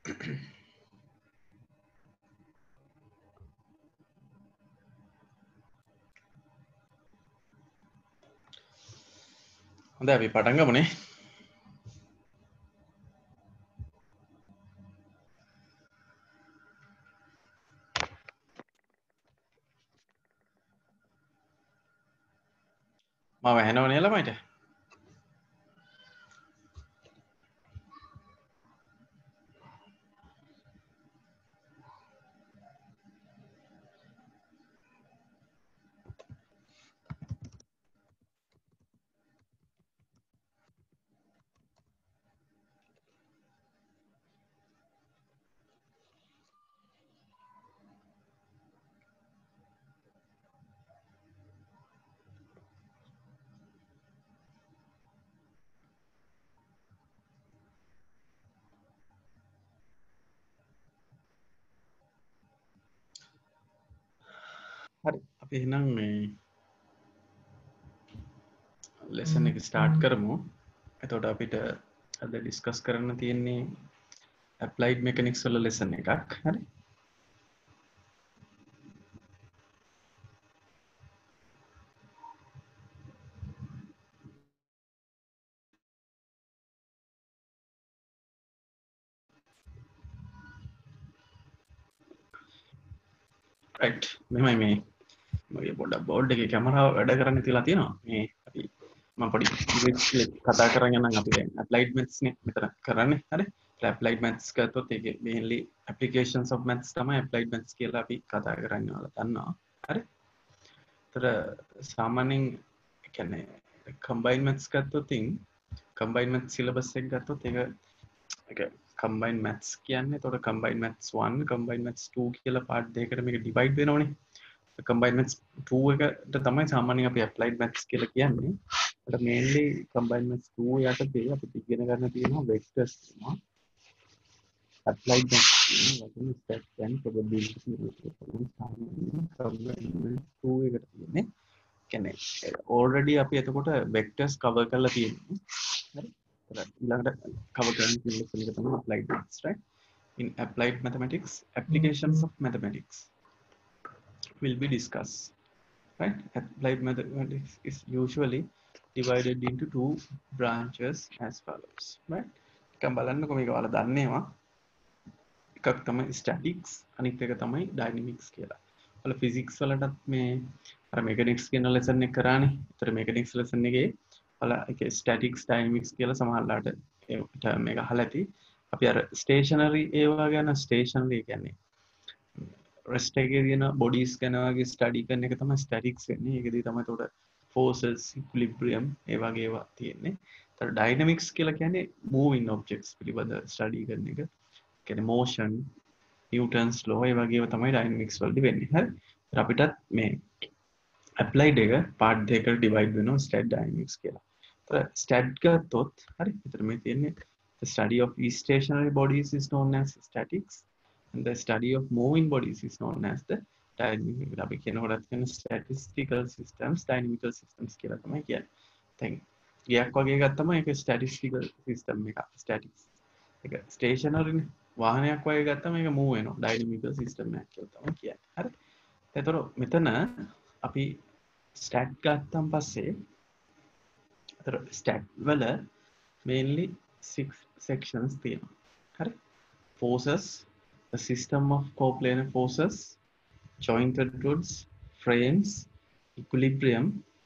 හොඳයි අපි පටන් ගමුනේ. මම ඇහෙනවනේ ළමයිට. හරි. අපි එහෙනම් මේ ලෙසන් එක ස්ටාර්ට් කරමු. එතකොට අපිට අද ඩිස්කස් කරන්න තියෙන්නේ ඇප්ලයිඩ් මෙකැනික්ස් වල ලෙසන් එකක්. හරි. රයිට්. මෙහෙමයි මේ මගේ පොඩ්ඩක් බෝඩ් එකේ කැමරාව වැඩ කරන්න තියලා තියෙනවා. මේ අපි මම පොඩි කතා කරගෙන යනම් අපි දැන් ඇප්ලයිඩ් මැත්ස් නේ මෙතන කරන්නේ. හරි. ඇප්ලයිඩ් මැත්ස් ගත්තොත් ඒකේ මේන්ලි ඇප්ලිකේෂන්ස් ඔෆ් මැත්ස් තමයි ඇප්ලයිඩ් මැත්ස් කියලා අපි කතා කරන්නේ. ඔයාලා දන්නවා. හරි. ඒතර සාමාන්‍යයෙන් කියන්නේ කම්බයින් මැත්ස් ගත්තොත් කම්බයින් මැත්ස් සිලබස් එක ගත්තොත් ඒක කම්බයින් මැත්ස් කියන්නේ එතකොට කම්බයින් මැත්ස් 1 කම්බයින් මැත්ස් 2 කියලා පාර්ට් දෙකකට මේක ඩිවයිඩ් වෙනවනේ. කම්බයින් මැත්ස් 2 එකට තමයි සාමාන්‍යයෙන් අපි ඇප්ලයිඩ් මැත්ස් කියලා කියන්නේ. ඒකට මේන්ලි කම්බයින් මැත්ස් 2 යටතේ අපිට ඉගෙන ගන්න තියෙනවා වෙක්ටර්ස් තියෙනවා. ඇප්ලයිඩ් මැත්ස් තියෙනවා වගේ stats and probability combine maths 2 එකට තියෙන්නේ. කියන්නේ already අපි එතකොට වෙක්ටර්ස් කවර් කරලා තියෙනවා. හරි. ඊළඟට cover කරන්න තියෙන lesson එක තමයි applied maths, right? In applied mathematics, applications of mathematics will be discussed, right? Applied mathematics is usually divided into two branches as follows, right? එකක් බලන්නකො මේක ඔයාලා දන්නේවා. එකක් තමයි statics, අනිත් එක තමයි dynamics කියලා. ඔයාලා physics වලටත් මේ අර mechanics කියන lesson එක කරානේ. ඒතර mechanics lesson එකේ ඔයාලා ඒකේ statics dynamics කියලා සමහරලාට ඒ term එක අහලා ඇති. අපි අර stationary ඒවා ගැන stationary කියන්නේ rest එකේ තියෙන bodies ගැන වගේ study කරන එක තමයි statics වෙන්නේ. ඒකදී තමයි උඩ forces, equilibrium ඒ වගේ ඒවා තියෙන්නේ. ඒතර dynamics කියලා කියන්නේ moving objects පිළිබඳ study කරන එක. කියන්නේ motion, Newton's law ඒ වගේ ඒවා තමයි dynamics වලදී වෙන්නේ. හරි. ඒතර අපිටත් මේ applied එක part දෙකකට divide වෙනවා stat dynamics කියලා. ඒතර stat ගත්තොත් හරි. ඒතර මේ තියෙන්නේ the study of stationary bodies is known as statics and the study of moving bodies is known as the dynamic. අපි කියනකොටත් කියන statistical systems, dynamical systems කියලා තමයි කියන්නේ. දැන් ගියක් වගේ ගත්තම ඒක statistical system එක. statics. ඒක stationary නේ. වාහනයක් වගේ ගත්තම ඒක move වෙනවා. dynamical system එකක් කියලා තමයි කියන්නේ. හරි. ඒතර මෙතන අපි stat ගත්තන් පස්සේ අතර stat වල mainly 6 sections තියෙනවා. හරි. Forces, the system of coplanar forces, jointed goods, frames, equilibrium,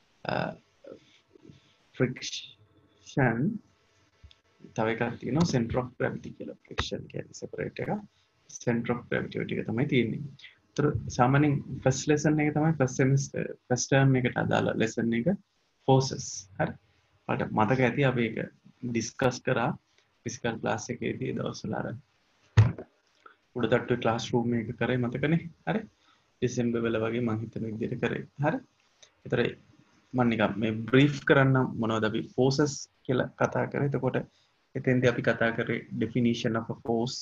friction, තව එකක් තියෙනවා center of gravity කියලා. friction කියන්නේ separate එක. center of gravity ටික තමයි තියෙන්නේ. ඒතර සාමාන්‍යයෙන් first lesson එක තමයි first semester first term එකට අදාළ lesson එක forces. හරි. ඔයාලට මතක ඇති අපි ඒක discuss කරා physical class එකේදී දවස්වල අර උඩටට්ටුවේ classroom එක කරේ මතකනේ. හරි. December වල වගේ මම හිතන විදිහට කරේ. හරි. ඒතර මම නිකන් මේ brief කරන්න මොනවද අපි forces කියලා කතා කරේ. එතකොට එතෙන්දී අපි කතා කරේ definition of a force.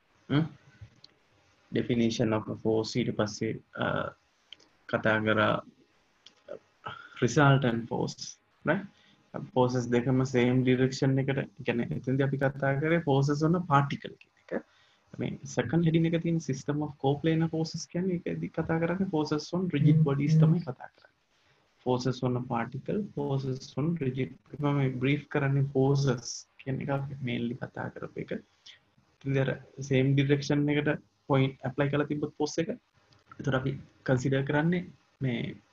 definition of a force ඊට පස්සේ කතා කරා resultant force, right? forces දෙකම same direction එකට කියන්නේ එතෙන්දී අපි කතා කරේ forces on a particle කියන එක. මේ second heading එක තියෙන system of coplanar forces කියන්නේ ඒකදී කතා කරන්නේ forces on rigid bodies තමයි කතා කරන්නේ. Forces on a particle, forces on rigid. මම brief කරන්නේ forces කියන එක mainly කතා කරපු එක. ඉතින් same direction එකට point apply කරලා තිබ්බොත් force එක. ඒතර අපි consider කරන්නේ මේ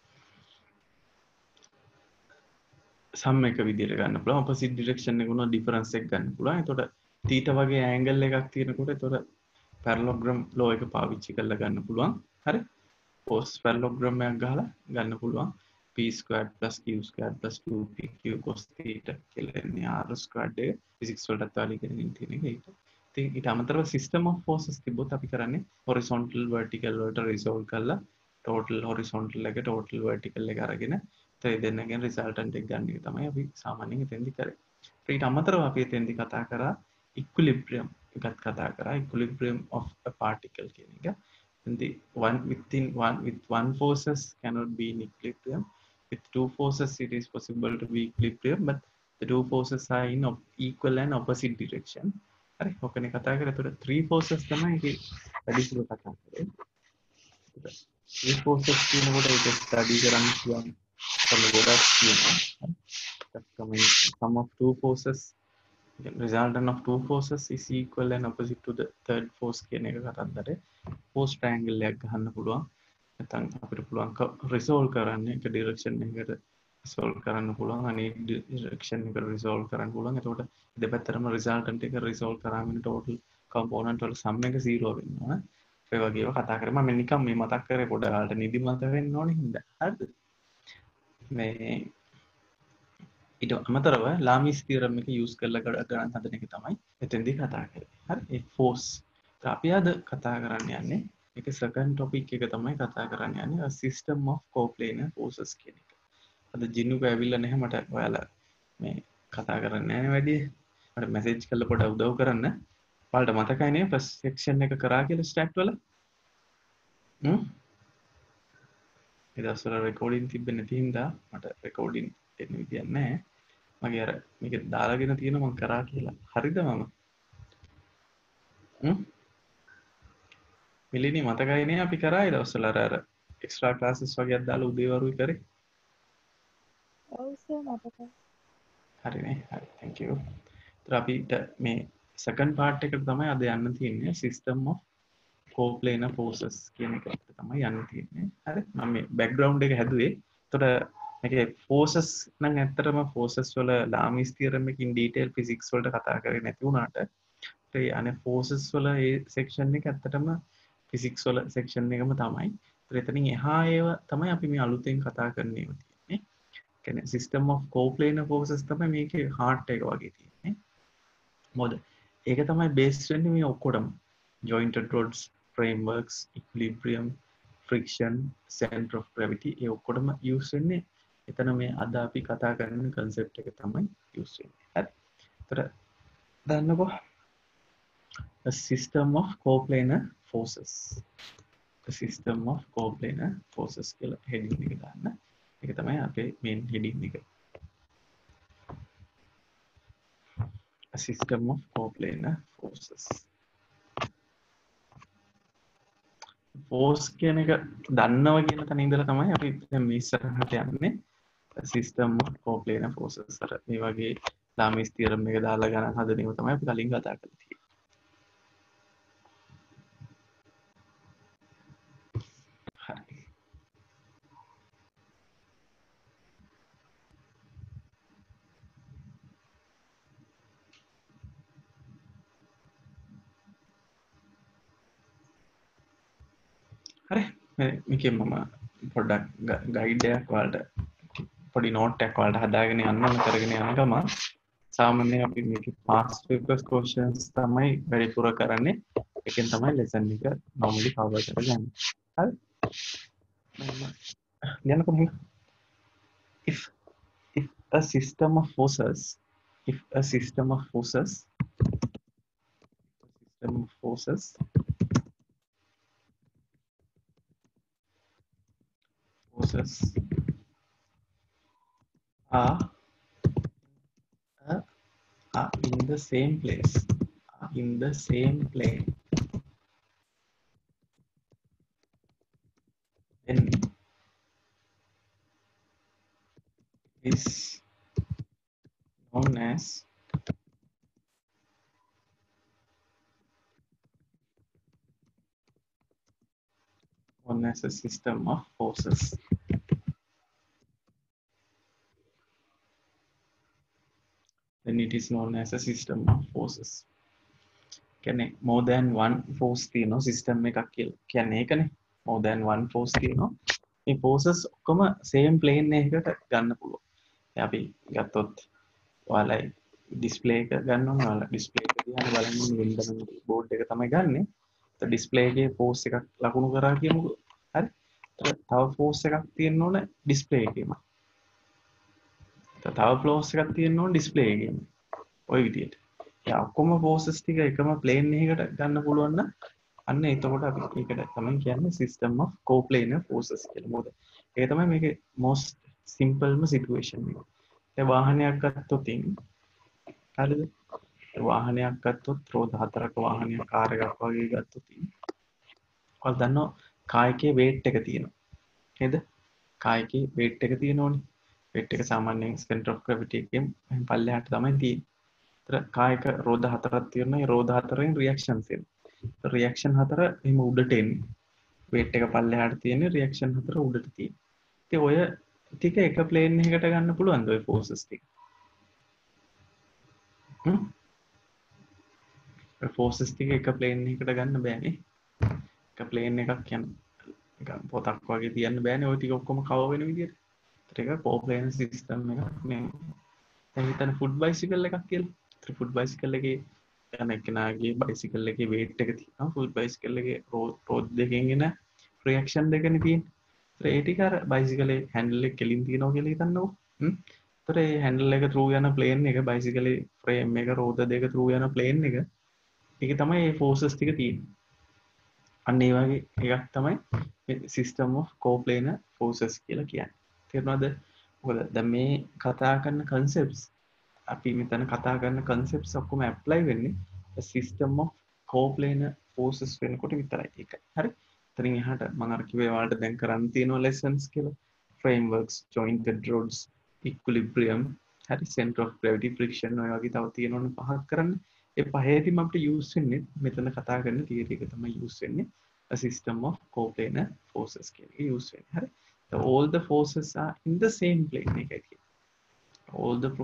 sum එක විදිහට ගන්න පුළුවන්. opposite direction එක උනා difference එක ගන්න පුළුවන්. ඒතකොට theta වගේ angle එකක් තියෙනකොට ඒතකොට parallelogram law එක පාවිච්චි කරලා ගන්න පුළුවන්. හරි? force parallelogram එකක් ගහලා ගන්න පුළුවන්. p squared plus q squared plus 2pq cos theta කියලා එන්නේ r squared එක physics වලටත් වාලි කරගෙන තියෙන එක ඒක. ඉතින් ඊට අමතරව system of forces තිබ්බොත් අපි කරන්නේ horizontal vertical වලට resolve කරලා total horizontal එක total vertical එක අරගෙන ඒ දෙන්නගෙන් resultant එක ගන්න එක තමයි අපි සාමාන්‍යයෙන් එතෙන්දි කරේ. ඊට අමතරව අපි එතෙන්දි කතා කරා equilibrium එකත් කතා කරා equilibrium of a particle කියන එක. And the one with one forces cannot be in equilibrium. With two forces it is possible to be equilibrium, but the two forces are in equal and opposite direction. හරි ඔකනේ කතා කරේ. එතකොට three forces තමයි ඒකේ වැඩිපුර කතා කරේ. three forces කියනකොට ඒක ස්ටඩි කරන්න පුළුවන් ගොඩක් තියෙනවා. තමයි sum of two forces, resultant of two forces is equal and opposite to the third force කියන එක කතන්දරේ. force triangle එකක් ගන්න පුළුවන්. නැත්නම් අපිට පුළුවන් resolve කරන්න එක direction එකකට resolve කරන්න පුළුවන්. අනිත් direction එකට resolve කරන්න පුළුවන්. එතකොට දෙපැත්තටම resultant එක resolve කරාම total component වල sum එක 0 වෙනවා. ඒ වගේ ඒවා කතා කරේ. මම නිකන් මේ මතක් කරේ පොඩ කාලට නිදිමත වෙන්න ඕනේ හින්දා. හරිද? මේ ඊට අමතරව ලාමිස් තියරම් එක යූස් කරලා ගණන් හදන එක තමයි එතෙන්දී කතා කරේ. හරි? ඒ force. අපි අද කතා කරන්න යන්නේ ඒක second topic එක තමයි කතා කරන්න යන්නේ a system of coplanar forces කියන එක. අද ජිනුක ඇවිල්ලා නැහැ මට ඔයාලා මේ කතා කරන්න නැහැ වැඩි. මට මැසේජ් කරලා පොඩ උදව් කරන්න. ඔයාලට මතකයි නේ first section එක කරා කියලා ස්ටැට් වල? ඒ දවස්වල රෙකෝඩින් තිබ්බේ නැති හින්දා මට රෙකෝඩින් එන්න විදියක් නැහැ. මගේ අර මේක දාලාගෙන තියෙන මම කරා කියලා. හරිද මම? මිලිනි මතකයි නේ අපි කරා ඒ දවස්වල අර එක්ස්ට්‍රා ක්ලාසස් වගේක් දාලා උදේ වරුයි කරේ. ඔව් සර් මතකයි. හරිනේ. හරි. thank you. ඒතර අපිට මේ second part එකට තමයි අද යන්න තියෙන්නේ system of coplanar forces කියන එකට තමයි යන්න තියෙන්නේ. හරි. මම මේ background එක හැදුවේ. ඒතර මේකේ forces නම් ඇත්තටම forces වල ලාමිස් තියරම් එකකින් detail physics වලට කතා කරේ නැති වුණාට ඒ අනේ forces වල ඒ section එක ඇත්තටම physics වල section එකම තමයි. ඒතර එතනින් එහා ඒවා තමයි අපි මේ අලුතෙන් කතා කරන්නේ තියෙන්නේ. කියන්නේ system of coplanar forces තමයි මේකේ heart එක වගේ තියෙන්නේ. මොකද ඒක තමයි base වෙන්නේ මේ ඔක්කොටම. jointed rods, frameworks, equilibrium, friction, center of gravity ඒ ඔක්කොටම use වෙන්නේ එතන මේ අද අපි කතා කරන concept එක තමයි use වෙන්නේ. හරි. ඒතර දන්නකො a system of coplanar forces. The system of coplanar forces කියලා heading එක දාන්න. ඒක තමයි අපේ main heading එක. A system of coplanar forces. force කියන එක දන්නවා කියන තැන ඉඳලා තමයි අපි දැන් මේ ඉස්සරහට යන්නේ. A system of coplanar forces. අර මේ වගේ ලාමිස් තියරම් එක දාලා ගණන් හදන ඒවා තමයි අපි කලින් කතා කරලා තියෙන්නේ. හරි. හරි මේකේ මම පොඩ්ඩක් ගයිඩ් එකක් ඔයාලට පොඩි නෝට් එකක් ඔයාලට හදාගෙන යන්න කරගෙන යන ගම සාමාන්‍යයෙන් අපි මේකේ past papers questions තමයි වැඩිපුර කරන්නේ. ඒකෙන් තමයි lesson එක normally cover කරගන්නේ. හරි. ලියන්නකො මෙහෙම. if a system of forces are in the same place, in the same plane, is known as a system of forces. Then it is known as a system of forces. කියන්නේ more than one force තියෙනවා system එකක් කියලා. කියන්නේ ඒකනේ. more than one force තියෙනවා. මේ forces ඔක්කොම same plane එකකට ගන්න පුළුවන්. දැන් අපි ගත්තොත් ඔයාලා display එක ගන්න ඕනේ. ඔයාලා display එක දිහා බලන්න Windows board එක තමයි ගන්නෙ. ඒ display එකේ force එකක් ලකුණු කරා කියමුකෝ. හරි. තව force එකක් තියෙන්න ඕනේ display එකේම. තව force එකක් තියෙන්න ඕනේ display එකේම. ඔය විදියට. යා ඔක්කොම forces ටික එකම plane එකකට ගන්න පුළුවන් නම් අන්න එතකොට අපි ඒකට තමයි කියන්නේ system of coplanar forces කියලා. මොකද ඒක තමයි මේකේ most simplest situation එක. ඒ වාහනයක් ගත්තොත් හරිද? ඒ වාහනයක් ගත්තොත් රෝද හතරක වාහනයක් කාර් එකක් වගේ ගත්තොත් ඔයාලා දන්නවා කායකයේ weight එක තියෙනවා. නේද? කායකයේ weight එක තියෙනෝනේ. weight එක සාමාන්‍යයෙන් center of gravity එකෙන් පල්ලෙහාට තමයි තියෙන්නේ. කායක රෝධ හතරක් තියෙනවා. ඒ රෝධ හතරෙන් රියැක්ෂන්ස් එනවා. රියැක්ෂන් හතර එහෙම උඩට එන්නේ. weight එක පල්ලෙහාට තියෙන රියැක්ෂන් හතර උඩට තියෙන්නේ. ඉතින් ඔය ටික එක ප්ලේන් එකකට ගන්න පුළුවන්ද ඔය forces ටික? ඔය forces ටික එක ප්ලේන් එකකට ගන්න බෑනේ. එක ප්ලේන් එකක් කියන්නේ නිකන් පොතක් වගේ තියන්න බෑනේ. ඔය ටික ඔක්කොම කවර් වෙන විදියට. ඒක coplanar system එකක් නේ. දැන් හිතන්න foot bicycle එකක් කියලා. foot bicycle එකේ යන එකනාගේ bicycle එකේ weight එක තියෙනවා. foot bicycle එකේ road දෙකෙන් එන reaction දෙකනේ තියෙන්නේ. ඒ ටික අර bicycle එකේ handle එක කෙලින් තියනවා කියලා හිතන්නකෝ. ඒතර ඒ handle එක through යන plane එක bicycle එකේ frame එක road දෙක through යන plane එක ඒක තමයි මේ forces ටික තියෙන්නේ. අන්න ඒ වගේ එකක් තමයි system of coplanar forces කියලා කියන්නේ. තේරුණාද? මොකද දැන් මේ කතා කරන concepts අපි මෙතන කතා කරන concepts ඔක්කොම apply වෙන්නේ a system of coplanar forces වෙනකොට විතරයි. ඒකයි. හරි? එතනින් එහාට මම අර කිව්වේ ඔයාලට දැන් කරන්න තියෙනවා lessons කියලා. frameworks, jointed rods, equilibrium, හරි center of gravity, friction ඔය වගේ තව තියෙනවනේ පහක් කරන්න. ඒ පහේදීම අපිට use වෙන්නේ මෙතන කතා කරන theory එක තමයි use වෙන්නේ a system of coplanar forces කියලා use වෙන්නේ. හරි? So all the forces are in the same plane එකයි කියන්නේ. all the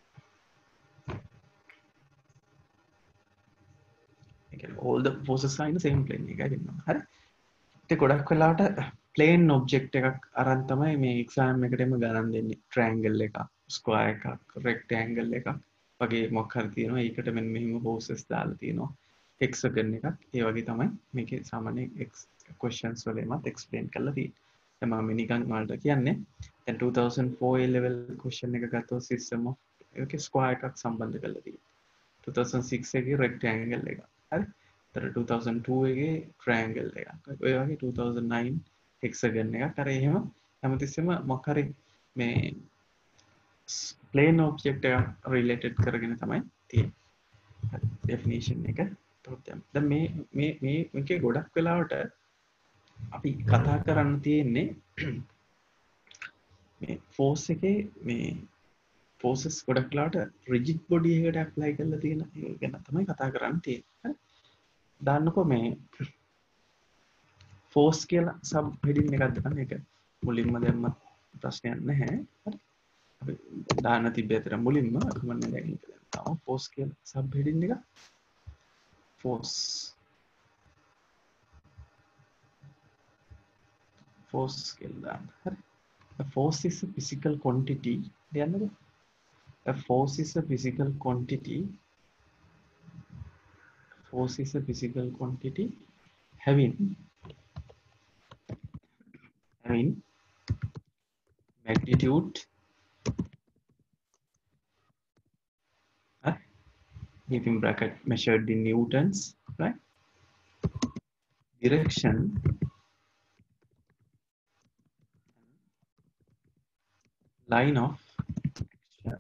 forces are in the same plane එකයි දෙන්නවා. හරි? ඉතින් ගොඩක් වෙලාවට plane object එකක් අරන් තමයි මේ exam එකටම ගණන් දෙන්නේ. triangle එකක්, square එකක්, rectangle එකක් වගේ මොකක් හරි තියෙනවා. ඒකට මෙන්න මෙහෙම forces දාලා තියෙනවා. hexagon එකක්. ඒ වගේ තමයි මේකේ සාමාන්‍ය questions වලෙමත් explain කරලා තියෙන්නේ. දැන් මම නිකන් ඔයාලට කියන්නේ දැන් 2004 A level question එක ගත්තොත් system of ඒකේ square එකක් සම්බන්ධ කරලා තියෙනවා. 2006 එකේ rectangle එක. හරි? 2002 එකේ triangle එකක්. ඔය වගේ 2009 hexagon එකක්. අර එහෙම හැමතිස්සෙම මොකක් හරි මේ plane object එකක් related කරගෙන තමයි තියෙන්නේ. හරි definition එක. දැන් මේකේ ගොඩක් වෙලාවට අපි කතා කරන්න තියෙන්නේ මේ force එකේ මේ forces ගොඩක් වෙලාවට rigid body එකට apply කරලා තියෙන එක ගැන තමයි කතා කරන්න තියෙන්නේ. දාන්නකො මේ force කියලා sub heading එකක් දාන්න. ඒක මුලින්ම දැම්ම ප්‍රශ්නයක් නැහැ. හරි. අපි දාන්න තිබ්බේ අතර මුලින්ම මම දැන් ඒක දානවා force කියලා sub heading එක. force කියලා දාන්න. හරි. A force is a physical quantity. කියන්නද? A force is a physical quantity. Force is a physical quantity having magnitude within bracket measured in newtons, right? Direction line of action.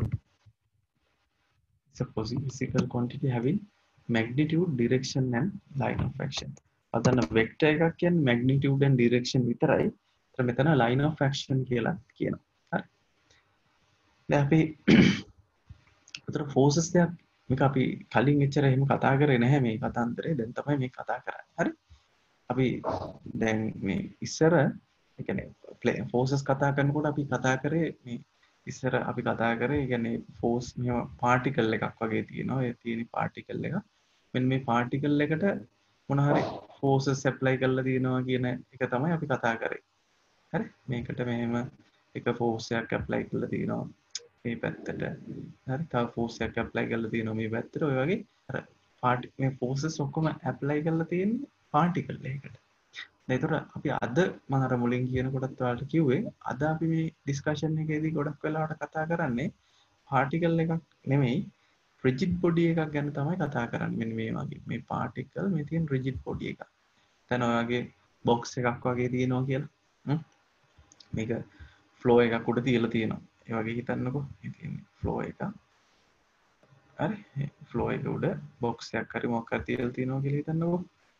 It's a physical quantity having magnitude, direction and line of action. අදන්න vector එකක් කියන්නේ magnitude and direction විතරයි. ඒතර මෙතන line of action කියලා කියනවා. හරි. දැන් අපි උතර ෆෝසස් දෙයක් මේක අපි කලින් එච්චර එහෙම කතා කරේ නැහැ මේ කතාන්තරේ. දැන් තමයි මේ කතා කරන්නේ. හරි? අපි දැන් මේ ඉස්සර ඒ කියන්නේ ෆෝසස් කතා කරනකොට අපි කතා කරේ මේ ඉස්සර අපි කතා කරේ ඒ කියන්නේ ෆෝස් මෙහෙම පාටිකල් එකක් වගේ තියෙනවා. ඒ තියෙන පාටිකල් එක. මෙන්න මේ පාටිකල් එකට මොන හරි ෆෝසස් ඇප්ලයි කරලා තියෙනවා කියන එක තමයි අපි කතා කරේ. හරි? මේකට මෙහෙම එක ෆෝස් එකක් ඇප්ලයි කරලා තියෙනවා මේ පැත්තට. හරි? තව ෆෝස් එකක් ඇප්ලයි කරලා තියෙනවා මේ පැත්තට. ඔය වගේ අර මේ ෆෝසස් ඔක්කොම ඇප්ලයි කරලා තියෙන්නේ පාටිකල් එකකට. ඒතර අපි අද මම අර මුලින් කියන කොටත් ඔයාලට කිව්වේ අද අපි මේ ඩිස්කෂන් එකේදී ගොඩක් වෙලාවට කතා කරන්නේ පාටිකල් එකක් නෙමෙයි රිජිඩ් බොඩි එකක් ගැන තමයි කතා කරන්නේ. මෙන්න මේ වගේ මේ පාටිකල් මේ තියෙන රිජිඩ් බොඩි එකක්. දැන් ඔය වගේ බොක්ස් එකක් වගේ තියෙනවා කියලා. මේක ෆ්ලෝ එකක් උඩ තියලා තියෙනවා. ඒ වගේ හිතන්නකෝ. මේ තියෙන්නේ ෆ්ලෝ එකක්. හරි? ෆ්ලෝ එක උඩ බොක්ස් එකක් හරි මොකක් හරි තියලා තියෙනවා කියලා හිතන්නකෝ.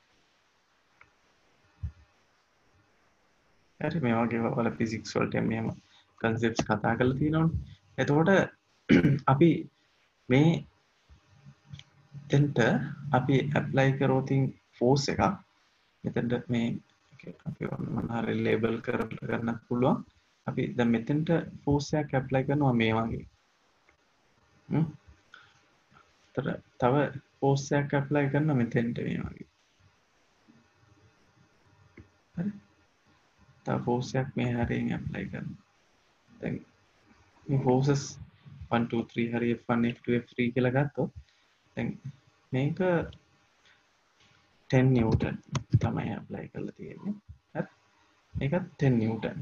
හරි මේ වගේ වල ෆිසික්ස් වලට මෙහෙම කන්සෙප්ට්ස් කතා කරලා තියෙනවනේ. එතකොට අපි මේ දෙන්ට අපි ඇප්ලයි කරෝතින් ෆෝස් එකක් මෙතෙන්ට මේ අපි මොන හරි ලේබල් කරන්න පුළුවන්. අපි දැන් මෙතෙන්ට ෆෝස් එකක් ඇප්ලයි කරනවා මේ වගේ. තව ෆෝස් එකක් ඇප්ලයි කරනවා මෙතෙන්ට මේ වගේ. හරි? තව ෆෝස් එකක් මේ හරියෙන් ඇප්ලයි කරනවා. දැන් මේ ෆෝසස් 1 2 3 හරි F1 F2 F3 කියලා ගත්තොත් දැන් මේක 10 නිව්ටන් තමයි ඇප්ලයි කරලා තියෙන්නේ. හරි? මේකත් 10 නිව්ටන්.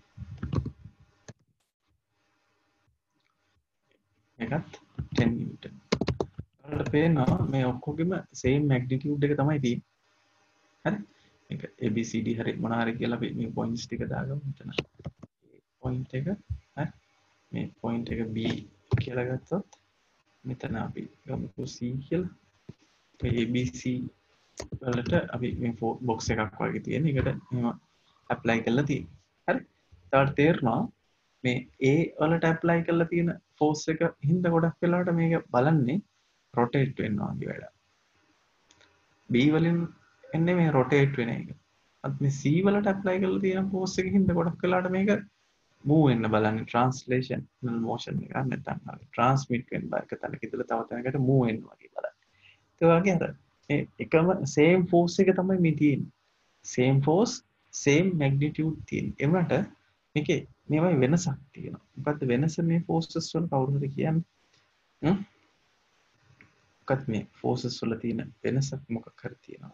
මේකත් 10 නිව්ටන්. ඔයාලට පේනවා මේ ඔක්කොගෙම same magnitude එක තමයි තියෙන්නේ. හරි? මේක ABCD හරි මොන හරි කියලා අපි මේ points ටික දාගමු මෙතන. point එක හරි? මේ point එක B කියලා ගත්තොත් මෙතන අපි ගමුකෝ C කියලා. ඒ ABC වලට අපි මේ බොක්ස් එකක් වගේ තියෙන එකට මෙහෙම ඇප්ලයි කරලා තියෙනවා. හරි? ඊට තේරෙනවා මේ A වලට ඇප්ලයි කරලා තියෙන ෆෝස් එක හින්දා ගොඩක් වෙලාවට මේක බලන්නේ රොටේට් වෙනවා වගේ වැඩ. B වලින් එන්නේ මේ රොටේට් වෙන එක. අත් මේ C වලට ඇප්ලයි කරලා තියෙන ෆෝස් එක හින්දා ගොඩක් වෙලාවට මේක move වෙන්න බලන්නේ translational motion එක නැත්නම් transmit වෙන්න එක තැනක ඉඳලා තව තැනකට move වෙනවා වගේ බලන්න. ඒ වගේ අර මේ එකම same force එක තමයි මේ තියෙන්නේ. same force same magnitude තියෙන. ඒ වුණාට මේකේ මේවයි වෙනසක් තියෙනවා. මොකද්ද වෙනස මේ forces වල කවුරු හරි කියන්නේ? මොකක්ද මේ forces වල තියෙන වෙනසක් මොකක් හරි තියෙනවා.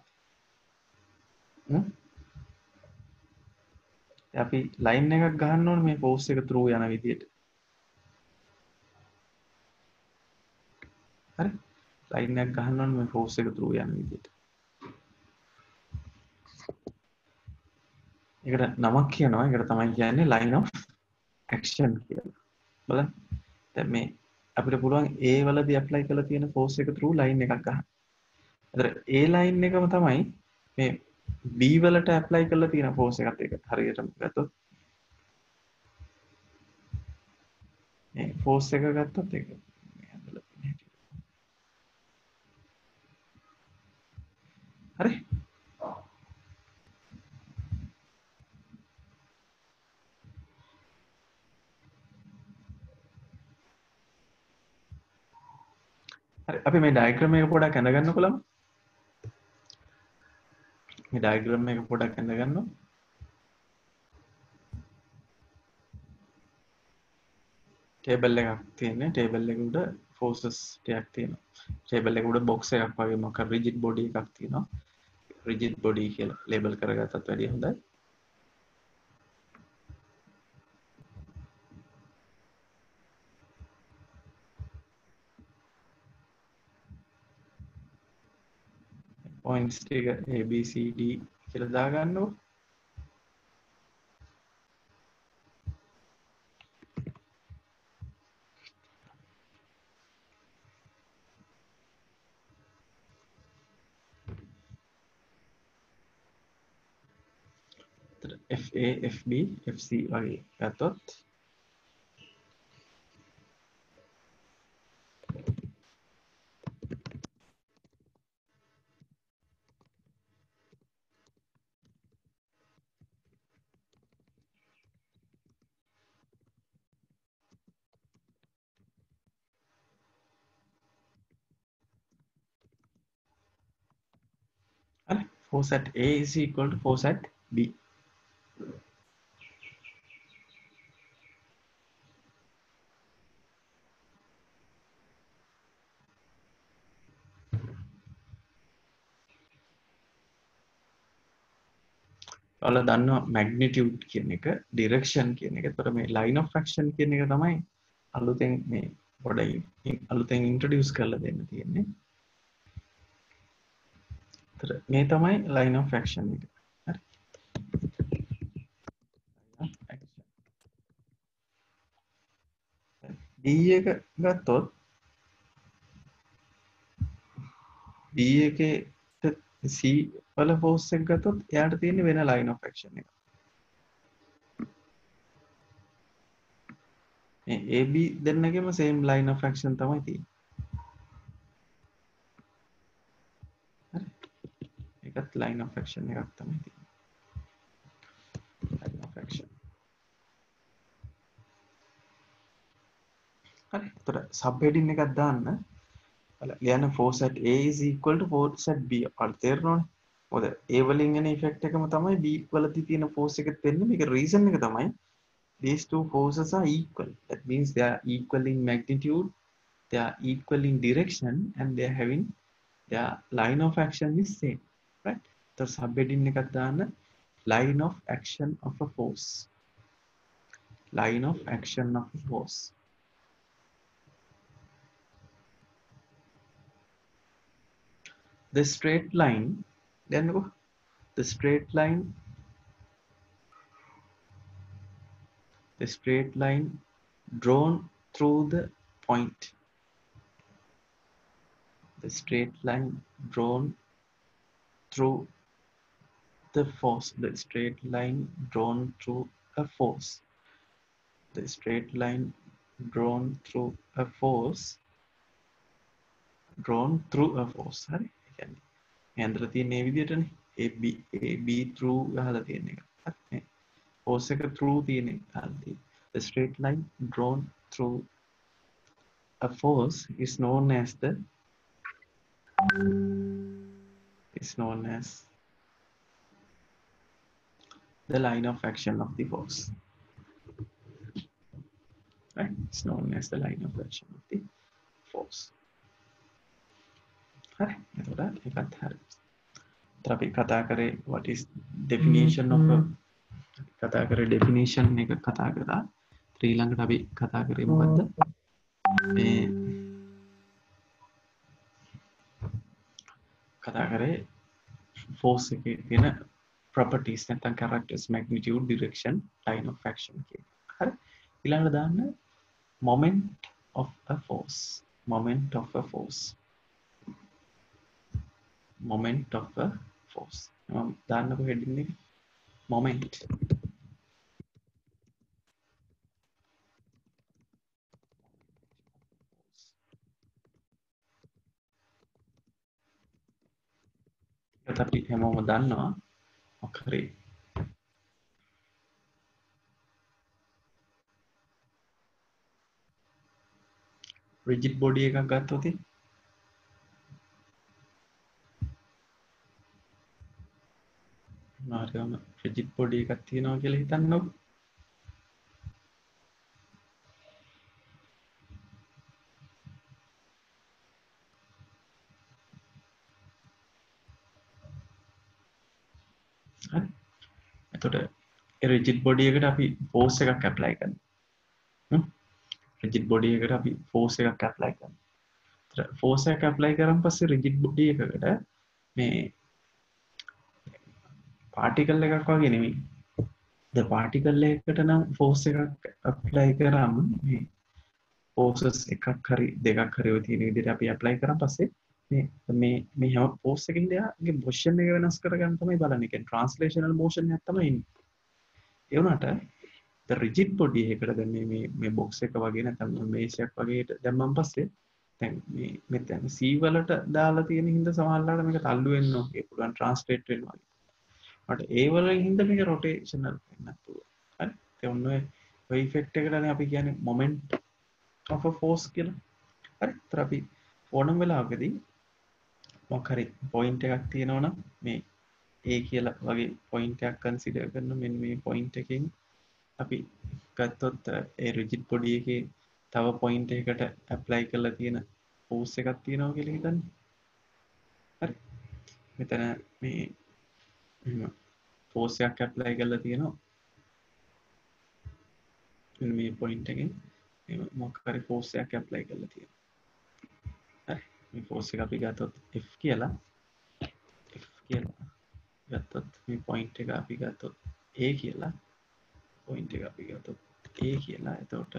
අපි ලයින් එකක් ගහන්න ඕනේ මේ force එක through යන විදියට. හරි? ලයින් එකක් ගහන්න ඕනේ මේ force එක through යන විදියට. ඒකට නමක් කියනවා. ඒකට තමයි කියන්නේ line of action කියලා. බලන්න. දැන් මේ අපිට පුළුවන් A වලදී apply කරලා තියෙන force එක through line එකක් ගන්න. ඒතර A line එකම තමයි මේ B වලට apply කරලා තියෙන force එකත් එක හරියටම ගත්තොත් මේ force එක ගත්තොත් ඒක මේ ඇඳලා තියෙන හැටි. හරි? හරි අපි මේ ඩයග්‍රෑම් එක පොඩ්ඩක් අඳ ගන්නකො ළම. මේ ඩයග්‍රෑම් එක පොඩ්ඩක් අඳ ගන්නවා. ටේබල් එකක් තියෙන්නේ. ටේබල් එක උඩ forces ටිකක් තියෙනවා. ටේබල් එක උඩ box එකක් වගේ මොකක් හරි rigid body එකක් තියෙනවා. rigid body කියලා ලේබල් කරගත්තත් වැඩිය හොඳයි. points ටික A B C D කියලා දාගන්නකො. FA FB FC වගේ ගත්තොත් force at A is equal to force at B. ඔයාලා දන්නවා magnitude කියන එක direction කියන එක. ඒතර මේ line of action කියන එක තමයි අලුතෙන් මේ පොඩ්ඩයි අලුතෙන් introduce කරලා දෙන්න තියෙන්නේ. ඒතර මේ තමයි line of action එක. හරි. action. D එක ගත්තොත් D එකේ C වල force එක ගත්තොත් එයාට තියෙන්නේ වෙන line of action එක. මේ AB දෙන්නගෙම same line of action තමයි තියෙන්නේ. හරි. ඒකත් line of action එකක් තමයි තියෙන්නේ. line of action. හරි. එතකොට subheading එකක් දාන්න. ලියන්න force at A is equal to force at B. ඔයාලට තේරෙනවනේ. මොකද A වලින් එන effect එකම තමයි B වලදී තියෙන force එකත් වෙන්නේ. මේක reason එක තමයි these two forces are equal. That means they are equal in magnitude, they are equal in direction, and they are having their line of action is same. Right? So subheading එකක් දාන්න line of action of a force. Line of action of a force. The straight line, then go the straight line drawn through the point. The straight line drawn through the force. The straight line drawn through a force. The straight line drawn through a force. Drawn through a force. හරි. ඒ කියන්නේ ඇන්දර තියෙන මේ විදිහටනේ AB through ගහලා තියෙන එක. හරි. force එක through තියෙන එක. The straight line drawn through a force is known as the line of action of the force. Right? It's known as the line of action of the force. හරි. එතකොට ඒකත් හරි. අපි කතා කරේ what is definition of a කතා කරේ definition එක කතා කරා. ඊළඟට අපි කතා කරේ මොකද්ද? මේ කතා කරේ force එකේ තියෙන properties නැත්නම් characters magnitude direction line of action කියන. හරි. ඊළඟට දාන්න moment of a force. Moment of a force. Moment of a force. දාන්නකො heading එක moment. ඒත් අපි හැමෝම දන්නවා මොකක් හරි rigid body එකක් ගත්තොත් මාර්ගම rigid body එකක් තියෙනවා කියලා හිතන්නකො. හරි. එතකොට ඒ rigid body එකට අපි force එකක් apply කරනවා. rigid body එකට අපි force එකක් apply කරනවා. ඒතර force එකක් apply කරාන් පස්සේ rigid body එකකට මේ particle එකක් වගේ නෙමෙයි. the particle එකකට නම් force එකක් apply කරාම මේ forces එකක් හරි දෙකක් හරි ඔය තියෙන විදිහට අපි apply කරාන් පස්සේ මේ හැම force එකකින්ද යාගේ motion එක වෙනස් කරගන්න තමයි බලන්නේ. කියන්නේ translational motion එකක් තමයි ඉන්නේ. ඒ වුණාට the rigid body එකට දැන් මේ box එක වගේ නැත්නම් මේසයක් වගේ දැම්මන් පස්සේ දැන් මේ මෙතන C වලට දාලා තියෙන හින්දා සමහරවිට මේක තල්ලු වෙන්න ඕනේ. පුළුවන් translate වෙනවා. මට ඒ වලින් හින්දා මේක rotational වෙන්නත් පුළුවන්. හරි. ඒ ඔන්න ඔය effect එකටනේ අපි කියන්නේ moment of a force කියලා. හරි. ඒතර අපි ඕනම වෙලාවකදී මොකක් හරි point එකක් තියෙනවා නම් මේ a කියලා වගේ point එකක් consider කරන මෙන්න මේ point එකෙන් අපි ගත්තොත් ඒ rigid body එකේ තව point එකකට apply කරලා තියෙන force එකක් තියෙනවා කියලා හිතන්න. හරි. මෙතන මේ force එකක් apply කරලා තියෙනවා. මෙන්න මේ point එකෙන් මොකක් හරි force එකක් apply කරලා තියෙනවා. හරි. මේ force එක අපි ගත්තොත් F කියලා ගත්තොත් මේ point එක අපි ගත්තොත් A කියලා point එක අපි ගත්තොත් A කියලා එතකොට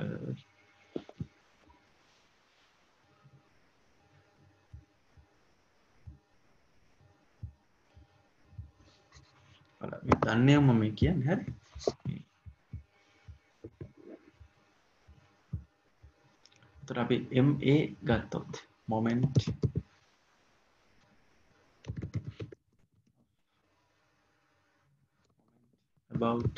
බලන්න මේ දන්නේ මම කියන්නේ හරි එතකොට අපි MA ගත්තොත් moment about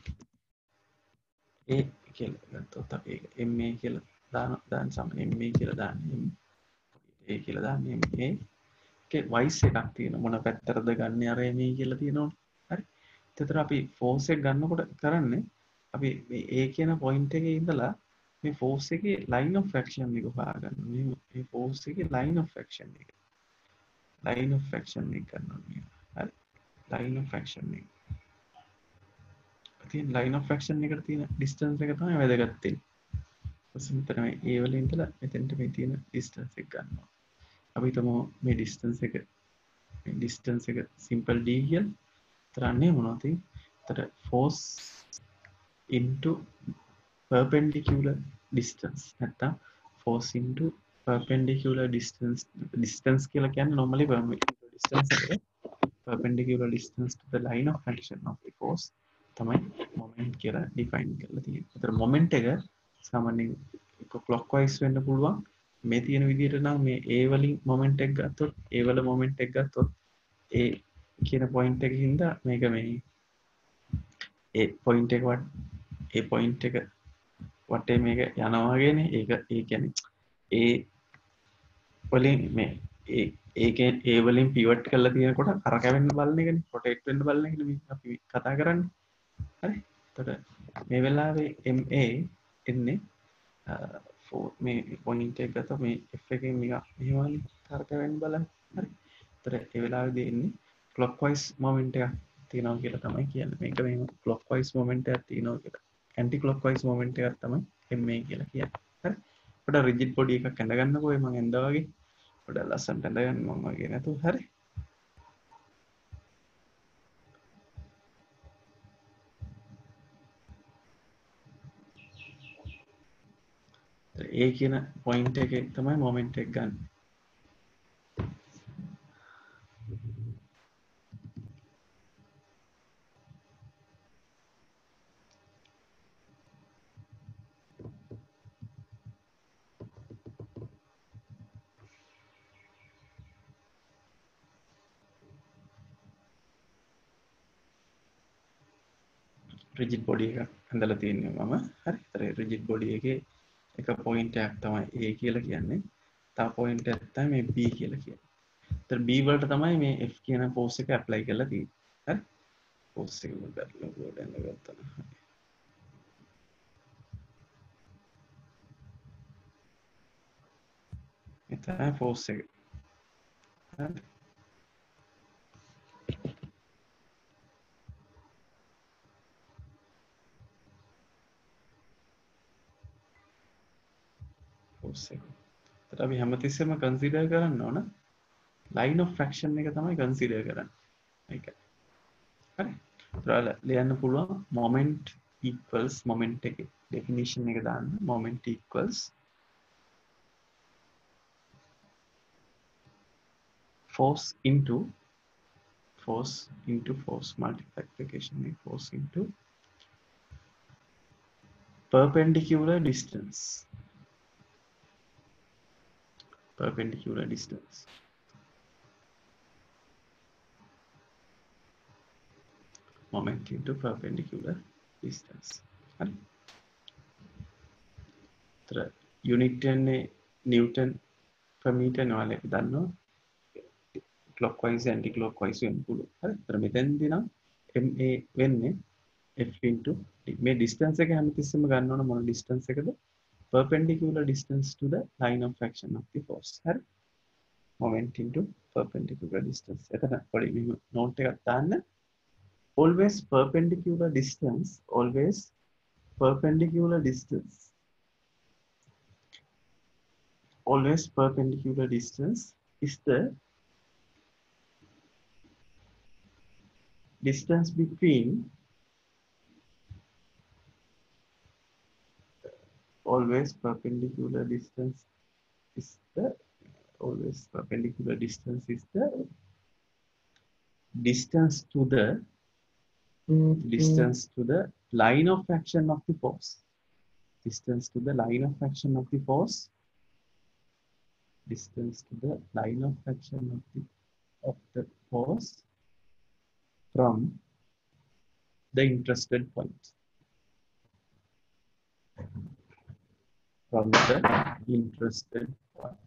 A කියලා ගත්තොත් අපි ඒක MA කියලා දාන්න සමහර MA කියලා දාන්න A කියලා දාන්න MA ඒකේ වයිස් එකක් තියෙනවා මොන පැත්තටද ගන්න අර MA කියලා තියෙනවනේ හරි එතකොට අපි force එක ගන්නකොට කරන්නේ අපි මේ A කියන point එකේ ඉඳලා මේ force එකේ line of action එක හොයාගන්න මේ force එකේ line of action එක ගන්නවා හරි line of action එක තියෙන line of action එකට තියෙන distance එක තමයි වැදගත් වෙන්නේ. මෙතන මේ A වලින් ඉඳලා මෙතෙන්ට මේ තියෙන distance එක ගන්නවා. අපි හිතමු මේ distance එක simple d කියලා. තරන්නේ මොනවද? තර force into perpendicular distance. නැත්නම් force into perpendicular distance කියලා කියන්නේ normally perpendicular distance එකට perpendicular distance to the line of action of the force තමයි moment කියලා define කරලා තියෙන්නේ. ඒතර moment එක සාමාන්‍යයෙන් clockwise වෙන්න පුළුවන්. මේ තියෙන විදිහට නම් මේ A වලින් moment එක ගත්තොත් A වල moment එක ගත්තොත් A කියන point එකකින්ද මේක මේ A point එක වටේ මේක යනවා වගේනේ. ඒක ඒ කියන්නේ A වලින් මේ ඒකෙන් A වලින් pivot කරලා තියෙනකොට අර කැවෙන්න බලන එකනේ. rotate වෙන්න බලන එකනේ මේ අපි කතා කරන්නේ. හරි එතකොට මේ වෙලාවේ MA එන්නේ මේ point එක ගත්ත මේ F එකෙන් නිකන් මෙහෙමනේ තරක වෙන්න බලන්න හරි එතකොට ඒ වෙලාවේදී එන්නේ clockwise moment එකක් තියෙනවා කියලා තමයි කියන්නේ මේක මේ clockwise moment එකක් තියෙනවා කියලා anti clockwise moment එකක් තමයි MA කියලා කියන්නේ හරි පොඩ rigid body එකක් ඇඳ ගන්නකෝ මම ඇඳා වගේ පොඩ ලස්සනට ඇඳ ගන්න මම වගේ නේද හරි A කියන point එකේ තමයි moment එක ගන්න. rigid body එකක් හදලා තියෙනවා මම. හරි. ඒතර rigid body එකේ එක point එකක් තමයි A කියලා කියන්නේ. තව point එකක් තමයි මේ B කියලා කියන්නේ. ඒතර B වලට තමයි මේ F කියන force එක apply කරලා තියෙන්නේ. හරි. force එක ගත්තා load එක ගත්තා. මෙතන force එක. හරි. force එක. ඒතර අපි හැමතිස්සෙම consider කරන්න ඕන line of fraction එක තමයි consider කරන්නේ. ඒකයි. හරි. ඒතර ලියන්න පුළුවන් moment equals moment එකේ definition එක දාන්න moment equals force into force multiplication force into perpendicular distance moment into perpendicular distance හරි තර unit එකනේ newton per meter නේ ඔයාලා දන්නවා clockwise anti clockwise වෙන්න පුළුවන්. හරි. ඒතර මෙතෙන්දී නම් ma වෙන්නේ f into d. මේ distance එක හැමතිස්සෙම ගන්න ඕන මොන distance එකද? Perpendicular distance to the line of action of the force. හරි. Moment into perpendicular distance. එතන පොඩි මෙහෙම note එකක් දාන්න. Always perpendicular distance, always perpendicular distance. Always perpendicular distance is the distance between always perpendicular distance is the always perpendicular distance is the distance to the distance to the line of action of the force. Distance to the line of action of the force. Distance to the line of action of the force from the interested point. From the interested point.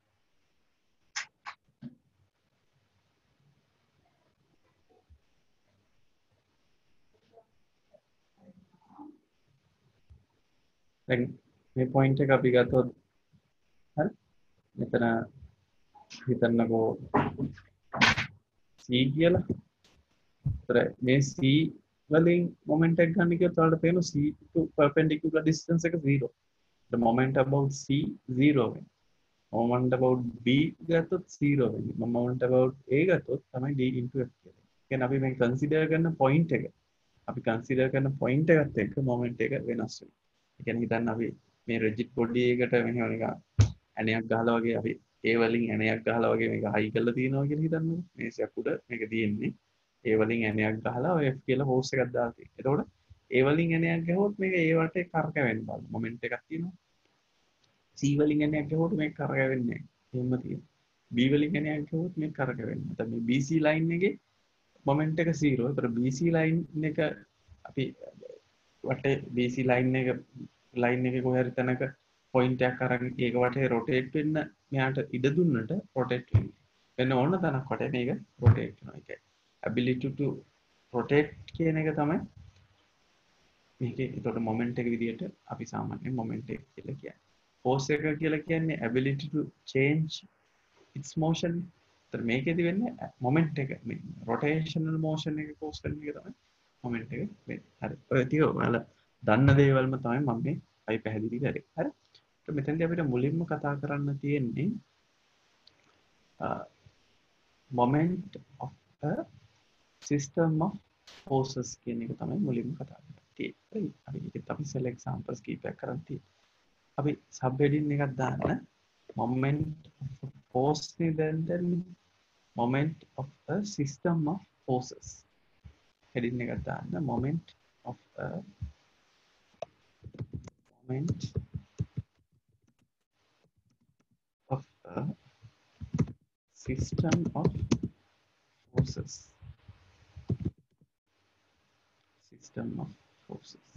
දැන් මේ point එක අපි ගත්තොත් හරි මෙතන හිතන්නකෝ c කියලා. ඒතර මේ c වලින් moment එක ගන්න කියොත් ඔයාලට පේනවා c to perpendicular distance එක 0. The moment about c 0 වෙනවා. Moment about b ගත්තොත් 0 වෙනවා. Moment about a ගත්තොත් තමයි d into f කියලා. කියන්නේ අපි මේ consider කරන point එක අපි consider කරන point එකත් එක්ක moment එක වෙනස් වෙනවා. ඒ කියන්නේ හිතන්න අපි මේ rigid body එකට මෙහෙම නිකන් ඇණයක් ගහලා වගේ අපි A වලින් ඇණයක් ගහලා වගේ මේක හයි කරලා තියෙනවා කියලා හිතන්නකෝ. මේසයක් උඩ මේක තියෙන්නේ. A වලින් ඇණයක් ගහලා ඔය F කියලා force එකක් දාලා තියෙනවා. එතකොට A වලින් ඇණයක් ගහුවොත් මේක A වටේ කරකැවෙන්න බලන්න. මොමන්ට් එකක් තියෙනවා. C වලින් ඇණයක් ගහුවොත් මේක කරකැවෙන්නේ නැහැ. එහෙම තියෙනවා. B වලින් ඇණයක් ගහුවොත් මේක කරකැවෙන්නේ. නැත්නම් මේ BC line එකේ මොමන්ට් එක 0. ඒතර BC line එක අපි වටේ BC line එකේ කොහේ හරි තැනක point එකක් අරන් ඒක වටේ rotate වෙන්න මෙයාට ඉඩ දුන්නට rotate වෙන්න ඕන තැනක් වටේ මේක rotate වෙනවා. ඒක ability to rotate කියන එක තමයි මේකේ ඒතකොට moment එක විදිහට අපි සාමාන්‍යයෙන් moment එක කියලා කියන්නේ. force එක කියලා කියන්නේ ability to change its motion. ඒතර මේකෙදි වෙන්නේ moment එක මේ rotational motion එක cause කරන එක තමයි moment එක වෙන්නේ. හරි. ඔය ටික ඔයාලා දන්න දේවල්ම තමයි මම මේ අයි පැහැදිලි කරේ. හරි. මෙතෙන්දී අපිට මුලින්ම කතා කරන්න තියෙන්නේ moment of a system of forces කියන එක තමයි මුලින්ම කතා කරන්නේ. හරි. අපි ඒකත් අපි select examples කීපයක් කරන් තියෙනවා. අපි sub heading එකක් දාන්න moment of a force නේ දැන් moment of a system of forces. heading එකක් දාන්න moment of a system of forces. System of forces.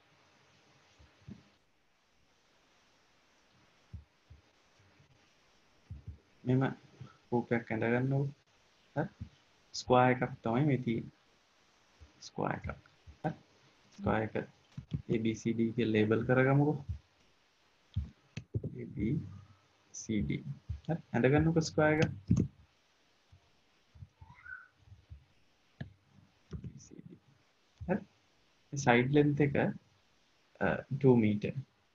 මෙම රූපයක් ඇඳ ගන්නකො. හරි. ස්ක්වයර් එකක් තමයි මේ තියෙන්නේ. ස්ක්වයර් එකක්. හරි. ස්ක්වයර් එක ABCD කියලා ලේබල් කරගමුකෝ. ABCD. හරි. ඇඳ ගන්නකො ස්ක්වයර් එක. හරි. side length එක 2 meter.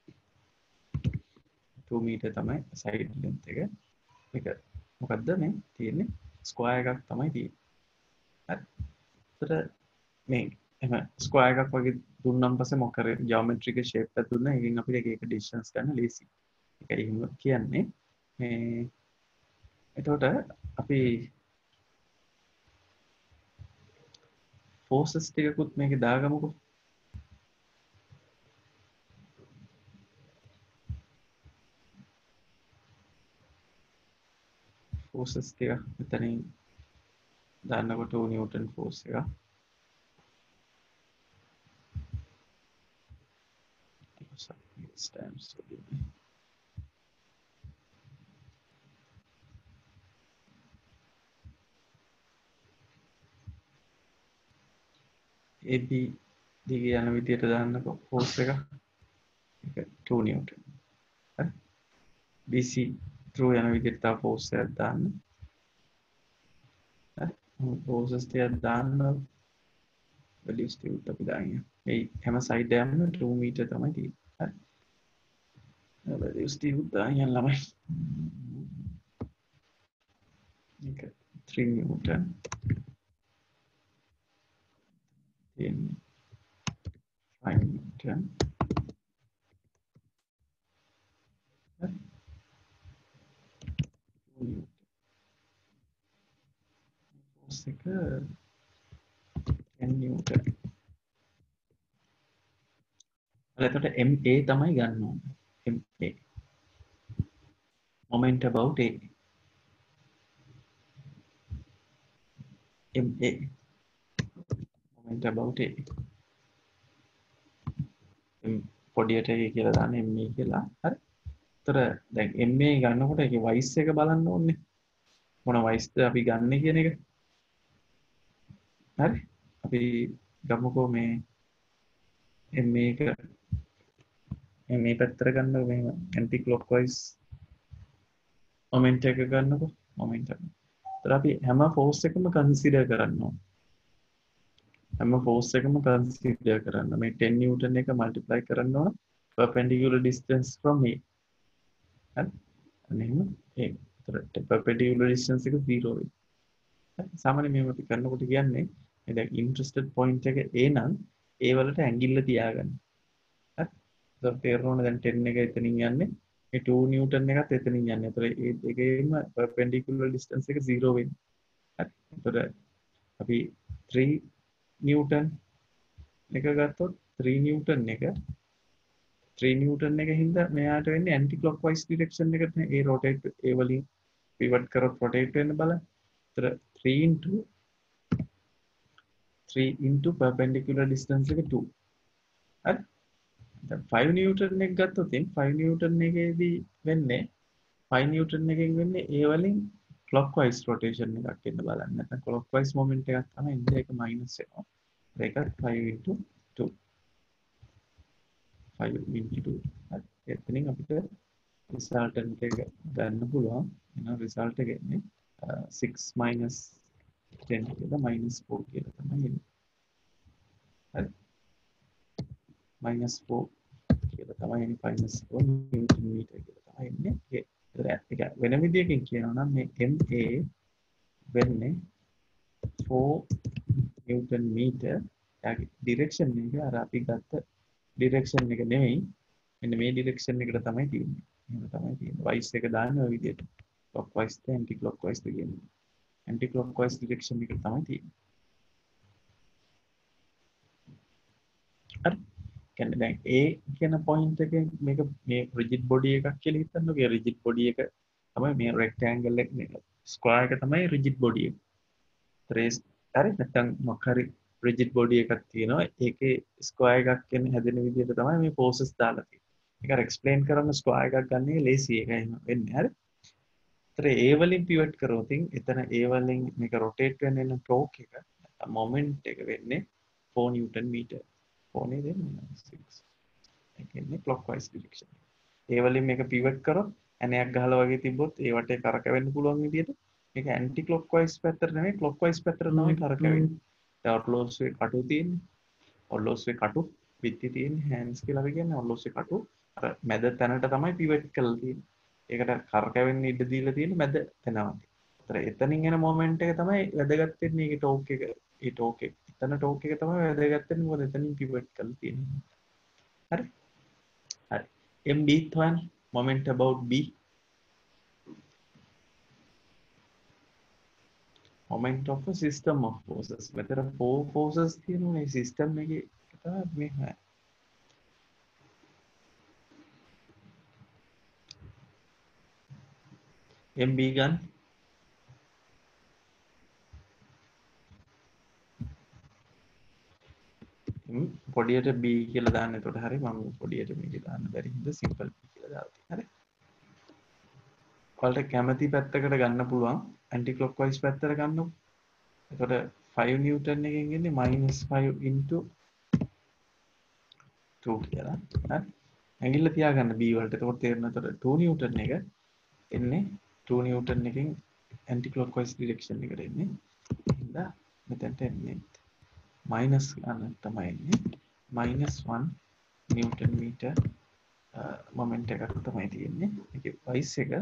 2 meter තමයි side length එක. මේක මොකද්ද මේ තියෙන්නේ ස්ක්වයර් එකක් තමයි තියෙන්නේ. හරි. ඒතර මේ එහෙම ස්ක්වයර් එකක් වගේ දුන්නාන් පස්සේ මොකක් කරේ ජියොමෙට්‍රික ෂේප් එකක් දුන්නා. ඒකෙන් අපිට එක එක ඩිස්ටන්ස් ගන්න ලේසි. ඒකයි එහෙම කියන්නේ. මේ එතකොට අපි forces ටිකකුත් මේකේ දාගමුකෝ. forces ටික මෙතනින් දාන්නකොට නිව්ටන් force එක. times AB දිගේ යන විදියට දාන්නකො ෆෝස් එක. ඒක 2 නිව්ටන්. හරි. BC through යන විදියට තව ෆෝස් එකක් දාන්න. හරි. ෆෝසස් ටික දාන්න values ටික අපි දාන්නේ. මේ හැම සයිඩ් එකම 2 මීටර් තමයි තියෙන්නේ. හරි. values ටික දාන්න ළමයි. ඒක 3 නිව්ටන්. then 5 Newton. Force එක 10 Newton. එතකොට MA තමයි ගන්න ඕනේ. MA. Moment about A. MA. Moment about A. පොඩියට A කියලා දාන්න MA කියලා. හරි. එතකොට දැන් MA ගන්නකොට ඒකේ වයිස් එක බලන්න ඕනේ. මොන වයිස්ද අපි ගන්න කියන එක. හරි. අපි ගමුකෝ මේ MA එක මේ පැත්තට ගන්නකො මෙහෙම ඇන්ටි ක්ලොක්වයිස් මොමන්ට් එක ගන්නකො මොමන්ට් එක. ඒතර අපි හැම ෆෝස් එකම කන්සිඩර් කරන්න ඕන. හැම ෆෝස් එකම කන්සිඩර් කරන්න. මේ 10 නිව්ටන් එක මල්ටිප්ලයි කරන්න ඕන perpendicular distance from A. හරි. අනේම ඒ. ඒතර perpendicular distance එක 0 වෙයි. සාමාන්‍යයෙන් මේව අපි කරනකොට කියන්නේ මේ දැන් interested point එක A නම් A වලට ඇඟිල්ල තියාගන්න. හරි. ඒතර තේරෙනවනේ දැන් 10 එක එතනින් යන්නේ මේ 2 නිව්ටන් එකත් එතනින් යන්නේ. ඒතර ඒ දෙකේම perpendicular distance එක 0 වෙන්නේ. හරි. ඒතර අපි 3 නිව්ටන් එක ගත්තොත් 3 නිව්ටන් එක හින්දා මෙයාට වෙන්නේ ඇන්ටි ක්ලොක්වයිස් ඩිරෙක්ෂන් එකට නේ. ඒ රොටේට් ඒ වලින් පිවට් කරොත් රොටේට් වෙන්න බලන්න. ඒතර 3 into perpendicular distance එක 2. හරි. දැන් 5 නිව්ටන් එක ගත්තොත් 5 නිව්ටන් එකේදී වෙන්නේ 5 නිව්ටන් එකෙන් වෙන්නේ ඒ වලින් clockwise rotation එකක් එන්න බලන්න. නැත්නම් clockwise moment එකක් තමයි ඉන්නේ. ඒක minus වෙනවා. ඒකත් 5 into 2. 5 into 2. හරි. එතනින් අපිට resultant එක ගන්න පුළුවන්. එහෙනම් result එක එන්නේ 6 minus 10 කියලා minus 4 කියලා තමයි එන්නේ. හරි. minus 4 කියලා තමයි එන්නේ. minus 4 newton meter කියලා තමයි එන්නේ. ඒක වෙන විදියකින් කියනවා නම් මේ MA වෙන්නේ 4 newton meter. යාගේ direction එක අර අපි ගත්ත direction එක නෙමෙයි. මෙන්න මේ direction එකට තමයි තියෙන්නේ. එහෙම තමයි තියෙන්නේ. වයිස් එක දාන්න ඔය විදියට. clockwise ද anti clockwise ද කියන්නේ. anti clockwise direction එකට තමයි තියෙන්නේ. හරි. කියන්නේ දැන් A කියන point එකෙන් මේක මේ rigid body එකක් කියලා හිතන්නකෝ. ඒ rigid body එක තමයි මේ rectangle එක මේ square එක තමයි rigid body එක. trace හරි නැත්නම් මොකක් හරි rigid body එකක් තියෙනවා. ඒකේ square එකක් කියන්නේ හැදෙන විදිහට තමයි මේ forces දාලා තියෙන්නේ. ඒක explain කරන්න square එකක් ගන්නේ lazy එකයි වෙන්නේ. හරි. ඒතර A වලින් pivot කරොත් එතන A වලින් මේක rotate වෙන්න torque එක නැත්නම් moment එක වෙන්නේ 4 newton meter. 4 නේද? 6. ඒ කියන්නේ clockwise direction. ඒ වලින් මේක pivot කරොත් ඇණයක් ගහලා වගේ තිබ්බොත් ඒ වටේ කරකවෙන්න පුළුවන් විදිහට මේක anti clockwise පැත්තට නෙමෙයි clockwise පැත්තට තමයි කරකවෙන්නේ. දැන් ඔර්ලෝසුවේ කටු තියෙන්නේ. ඔර්ලෝසුවේ කටු පිටි තියෙන්නේ hands කියලා අපි කියන්නේ ඔර්ලෝසුවේ කටු. අර මැද තැනට තමයි pivot කරලා තියෙන්නේ. ඒකට කරකවෙන්න ඉඩ දීලා තියෙන්නේ මැද තැනම. ඒතර එතනින් එන moment එක තමයි වැදගත් වෙන්නේ. ඒකේ torque එක. ඒ torque එක. එතන torque එක තමයි වැදගත් වෙන්නේ. මොකද එතනින් pivot කරලා තියෙන්නේ. හරි. හරි. MB හොයන්න. Moment about B. Moment of a system of forces. මෙතන 4 forces තියෙනවා මේ system එකේ. තමයි මේ හොයන්නේ. MB ගන්න. පොඩියට B කියලා දාන්න. එතකොට හරි මම පොඩියට මේක දාන්න බැරි හින්දා simple B කියලා දාලා තියෙනවා. හරි. ඔයාලට කැමති පැත්තකට ගන්න පුළුවන්. anti clockwise පැත්තට ගන්නකො. එතකොට 5 නිව්ටන් එකෙන් එන්නේ -5 into 2 කියලා. හරි. ඇඟිල්ල තියාගන්න b වලට. එතකොට තේරෙනවා. එතකොට 2 නිව්ටන් එක එන්නේ 2 නිව්ටන් එකෙන් ඇන්ටි ක්ලොක්වයිස් ඩිරෙක්ෂන් එකට එන්නේ. එහෙනම් මෙතනට එන්නේ මයිනස් ගන්න තමයි එන්නේ. -1 නිව්ටන් මීටර් මොමන්ට් එකක් තමයි තියෙන්නේ. ඒකේ වයිස් එක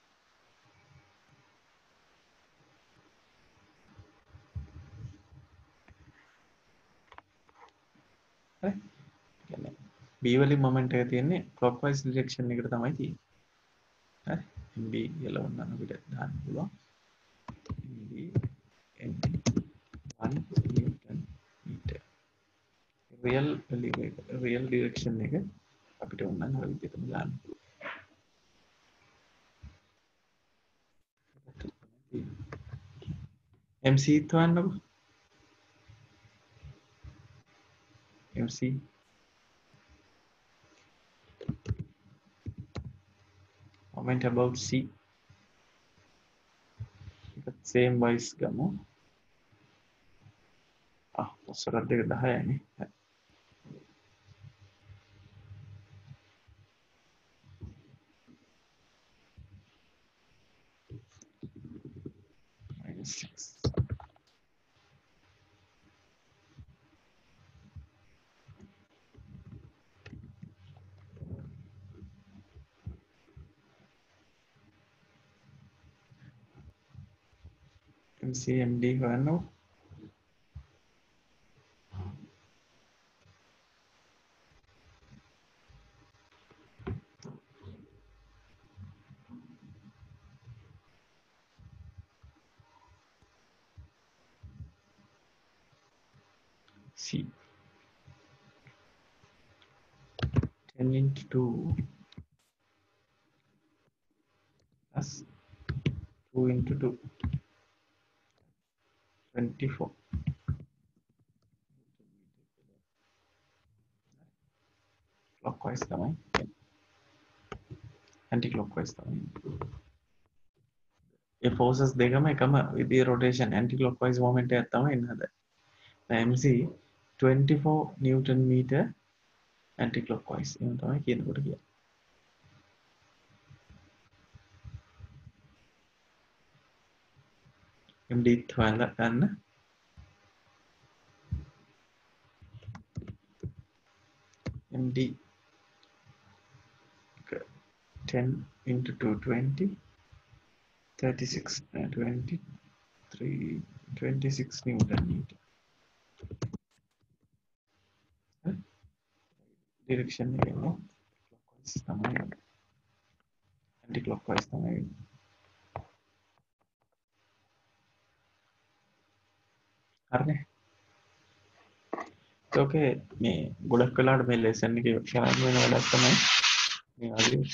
හරි. කියන්නේ b වලින් මොමන්ට් එක තියෙන්නේ ක්ලොක්වයිස් ඩිරෙක්ෂන් එකට තමයි තියෙන්නේ. හරි. b කියලා වුණා අපිට දාන්න පුළුවන්. b එන්නේ 1 නිව්ටන් මීටර්. රියල් ඩිරෙක්ෂන් එක අපිට ඕන අර විදිහටම දාන්න පුළුවන්. MC තවන්නකො. MC comment about C. same wise ගමු. පස්සට දෙක 10නේ. -6. MC MD හොයන්නකො. C 10 into 2 plus 2 into 2 24. Clockwise තමයි. Anti clockwise තමයි. ඒ forces දෙකම එකම විදිහේ rotation anti clockwise moment එකක් තමයි එන්න හදන්නේ. MC 24 newton meter anti clockwise එහෙම තමයි කියනකොට කියන්නේ. MD හොයලා ගන්න. MD 10 into 2 20 36 23 26 newton meter. Direction එකනේ clockwise තමයි anti clockwise තමයි. හරිනේ. ඕකේ මේ ගොඩක් වෙලාවට මේ ලෙසන් එකේ කරන්න වෙන වැඩක් තමයි මේ වගේ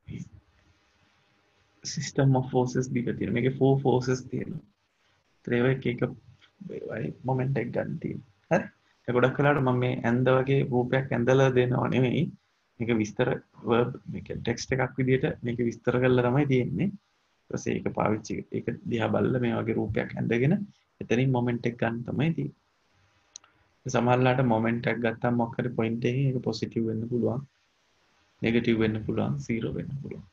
system of forces දීලා තියෙනවා. මේකේ 4 forces තියෙනවා. ඒවා එක එක මොමන්ට් එක ගන්න තියෙනවා. හරි. ඒ ගොඩක් වෙලාවට මම මේ ඇඳ වගේ රූපයක් ඇඳලා දෙනව නෙමෙයි. මේක විස්තර verb මේක ටෙක්ස්ට් එකක් විදිහට මේක විස්තර කරලා තමයි තියෙන්නේ. ඊට පස්සේ ඒක පාවිච්චි ඒක දිහා බලලා මේ වගේ රූපයක් ඇඳගෙන එතනින් මොමන්ට් එක ගන්න තමයි තියෙන්නේ. සමහරලාට මොමන්ට් එකක් ගත්තාම මොකක් හරි පොයින්ට් එකකින් ඒක පොසිටිව් වෙන්න පුළුවන්. නෙගටිව් වෙන්න පුළුවන්, 0 වෙන්න පුළුවන්.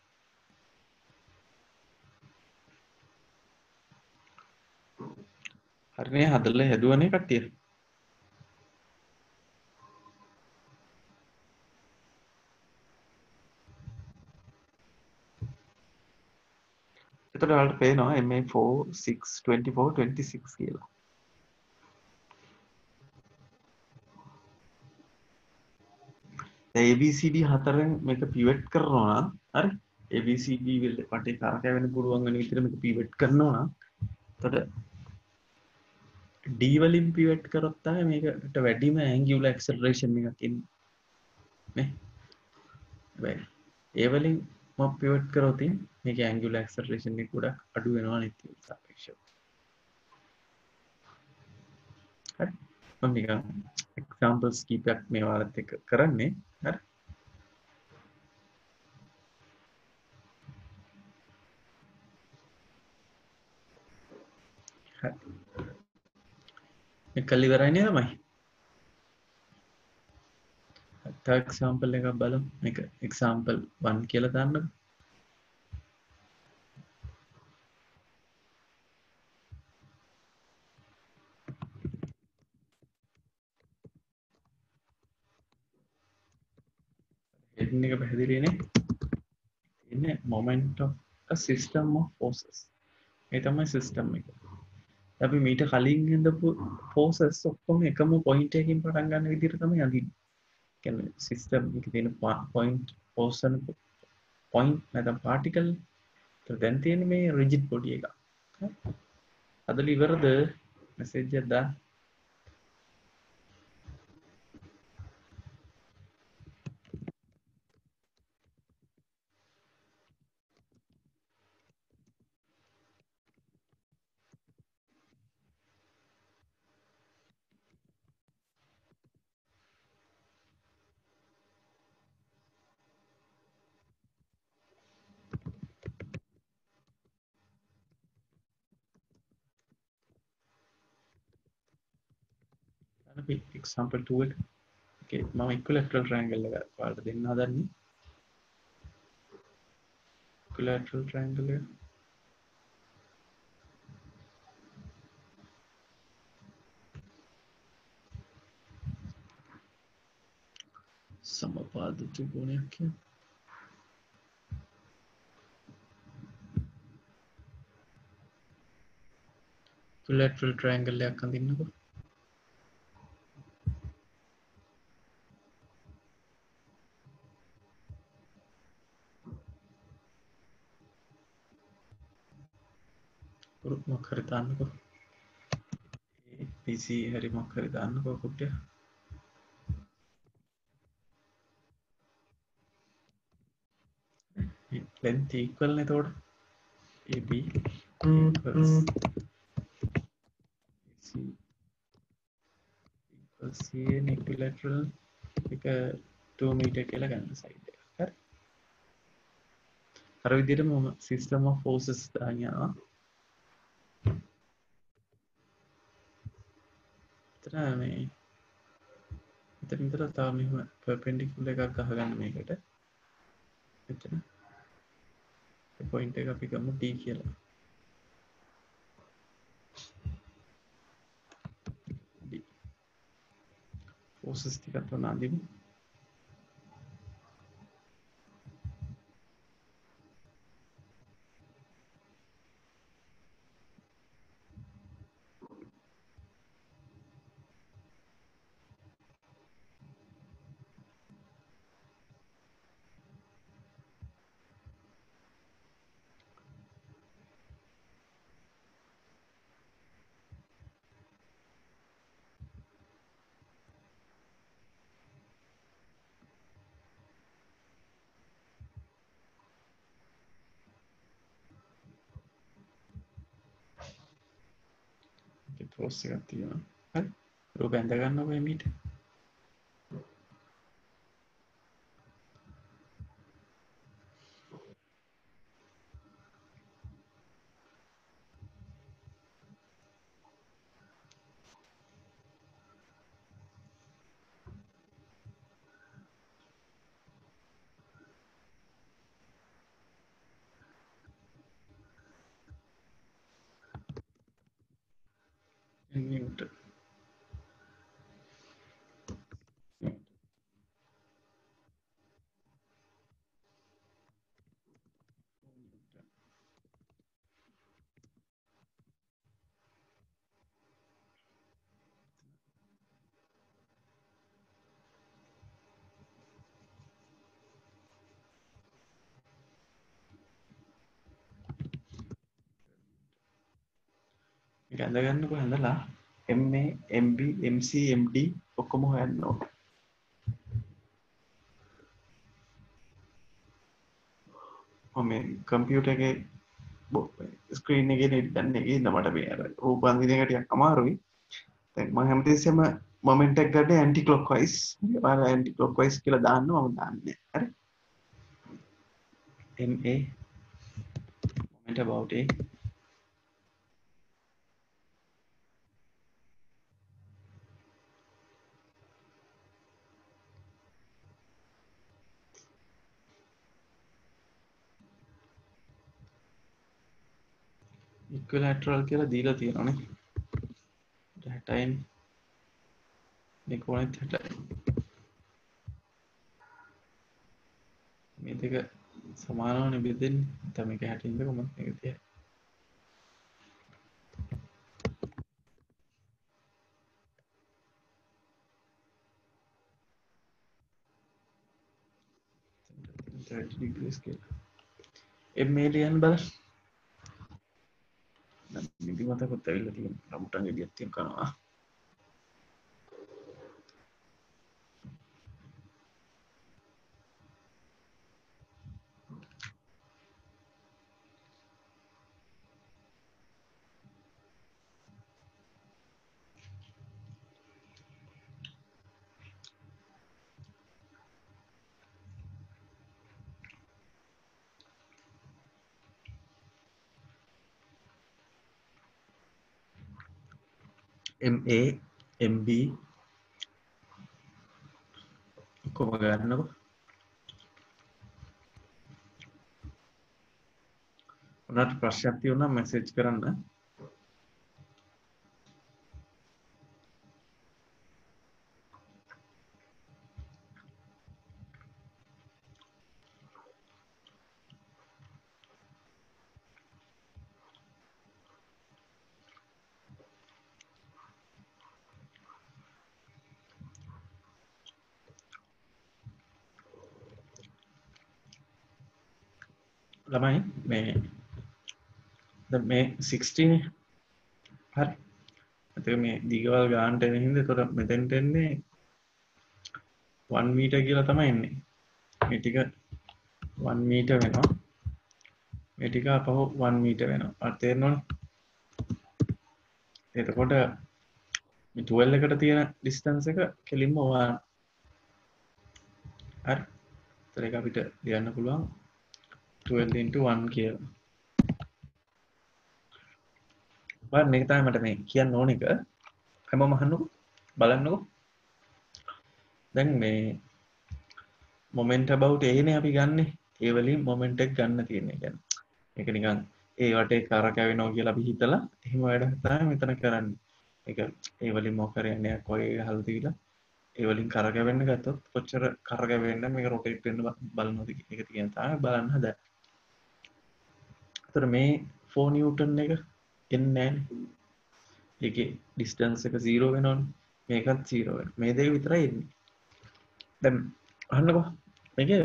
හරිනේ හදලා හැදුවනේ කට්ටිය. එතකොට ඔයාලට පේනවා MA4 6 24 26 කියලා. ABCD හතරෙන් මේක පිවට් කරනවා නම් හරි ABCD වටේ කරකැවෙන්න පුළුවන් වෙන විදිහට මේක පිවට් කරනවා නම් එතකොට D වලින් පිවට් කරොත් තමයි මේකට වැඩිම ඇන්ගියුලර් ඇක්සලරේෂන් එකක් එන්නේ නේ. හැබැයි A වලින් මම පිවට් කරොත් මේකේ ඇන්ගියුලර් ඇක්සලරේෂන් එක ගොඩක් අඩු වෙනවා අනිත් ඒවාට සාපේක්ෂව. හරි මම නිකන් එක්සැම්පල්ස් කීපයක් මේ වාරත් එක්ක කරන්නේ හරි. එකල් ඉවරයි නේද මයි? තව එක්සැම්පල් එකක් බලමු. මේක එක්සැම්පල් 1 කියලා දාන්නකෝ. heading එක පැහැදිලිනේ. ඉන්නේ moment of a system of forces. ඒ තමයි system එක. අපි මීට කලින් ඉඳපු forces ඔක්කොම එකම point එකකින් පටන් ගන්න විදිහට තමයි අඳින්නේ. කියන්නේ system එකේ තියෙන point portion point නැත්නම් particle දැන් තියෙන්නේ මේ rigid body එක. අදලි ඉවරද message එක දාන්න. අපි example 2 එක. okay මම equilateral triangle එක ඔයාලට දෙන්න හදන්නේ. equilateral triangle එක. සමපාද ත්‍රිකෝණයක් කියන්නේ. equilateral triangle එකක් අඳින්නකෝ. මොකක් හරි දාන්නකෝ. ABC හරි මොකක් හරි දාන්නකෝ කුට්ටිය. length equal නේ එතකොට. AB equals AC equals CN equilateral එක 2 meter කියලා ගන්න side එක. හරි. අර විදිහට මම system of forces දානවා. එතන මේ එතන ඉඳලා තව මෙහෙම perpendicular එකක් ගහගන්න මේකට. එතන ඒ point එක අපි ගමු D කියලා. D forces ටිකක් උනා අඳිමු. force එකක් තියෙනවා. හරි. රූප ඇඳ ගන්නකො එමීට. Newton. මේක ඇඳ ගන්නකො ඇඳලා MA MB MC MD ඔක්කොම හොයන්න ඕනේ. මේ කම්පියුටර් එකේ ස්ක්‍රීන් එකේ නෙට් ගන්න එකේ ඉන්න මට මේ අර රූප අඳින එක ටිකක් අමාරුයි. දැන් මම හැමතිස්සෙම මොමන්ට් එක ගන්න ඇන්ටි ක්ලොක්වයිස්. ඔයාලා ඇන්ටි ක්ලොක්වයිස් කියලා දාන්න මම දාන්නේ. හරි. MA moment about A ඉක්විලැටරල් කියලා දීලා තියෙනවානේ 60යි මේ කෝණෙත් 60යි මේ දෙක සමානවනේ බෙදෙන්නේ නැත්නම් මේක 60 ඉඳ කොහොමද මේක 30යි degrees කියලා මේ ලියන්න බලන්න නිදි මතකොත් ඇවිල්ලා තියෙන රමුටන් ගෙඩියක් තියෙන කනවා MA MB කොහොම ගන්නකො උනාට ප්‍රශ්නයක් තියෙනවා මැසේජ් කරන්න ළමයි මේ දැන් මේ 60 නේ හරි එතකොට මේ දීගවල් ගන්නට එන හින්දා එතකොට මෙතෙන්ට එන්නේ 1 මීටර් කියලා තමයි එන්නේ මේ ටික 1 මීටර් වෙනවා මේ ටික අපහු 1 මීටර් වෙනවා අර තේරෙනවනේ එතකොට මේ 12 එකට තියෙන ඩිස්ටන්ස් එක කෙලින්ම 1 හරි ඒතර ඒක අපිට ලියන්න පුළුවන් 12 into 1 කියලා බලන්න මේක තමයි මට මේ කියන්න ඕන එක හැමෝම අහන්නකෝ බලන්නකෝ දැන් මේ මොමන්ට් about A නේ අපි ගන්නෙ ඒ වලින් මොමන්ට් එක ගන්න තියෙන්නේ කියන්නේ මේක නිකන් ඒ වටේ කරකැවෙනවා කියලා අපි හිතලා එහෙම වැඩක් තමයි මෙතන කරන්නේ ඒක ඒ වලින් මොකක් හරි යන්නේ කොයි ගහලා තියලා ඒ වලින් කරකැවෙන්න ගත්තොත් කොච්චර කරකැවෙන්න මේක රොටේට් වෙන්න බලනවාද ඒක තියෙන තමයි බලන්න හදා. ඒතර මේ 4 නිව්ටන් එක එන්නේ නැහැ. ඒකේ ඩිස්ටන්ස් එක 0 වෙනවනේ. මේකත් 0 වෙනවා. මේ දෙක විතරයි එන්නේ. දැන් අහන්නකෝ. මේකේ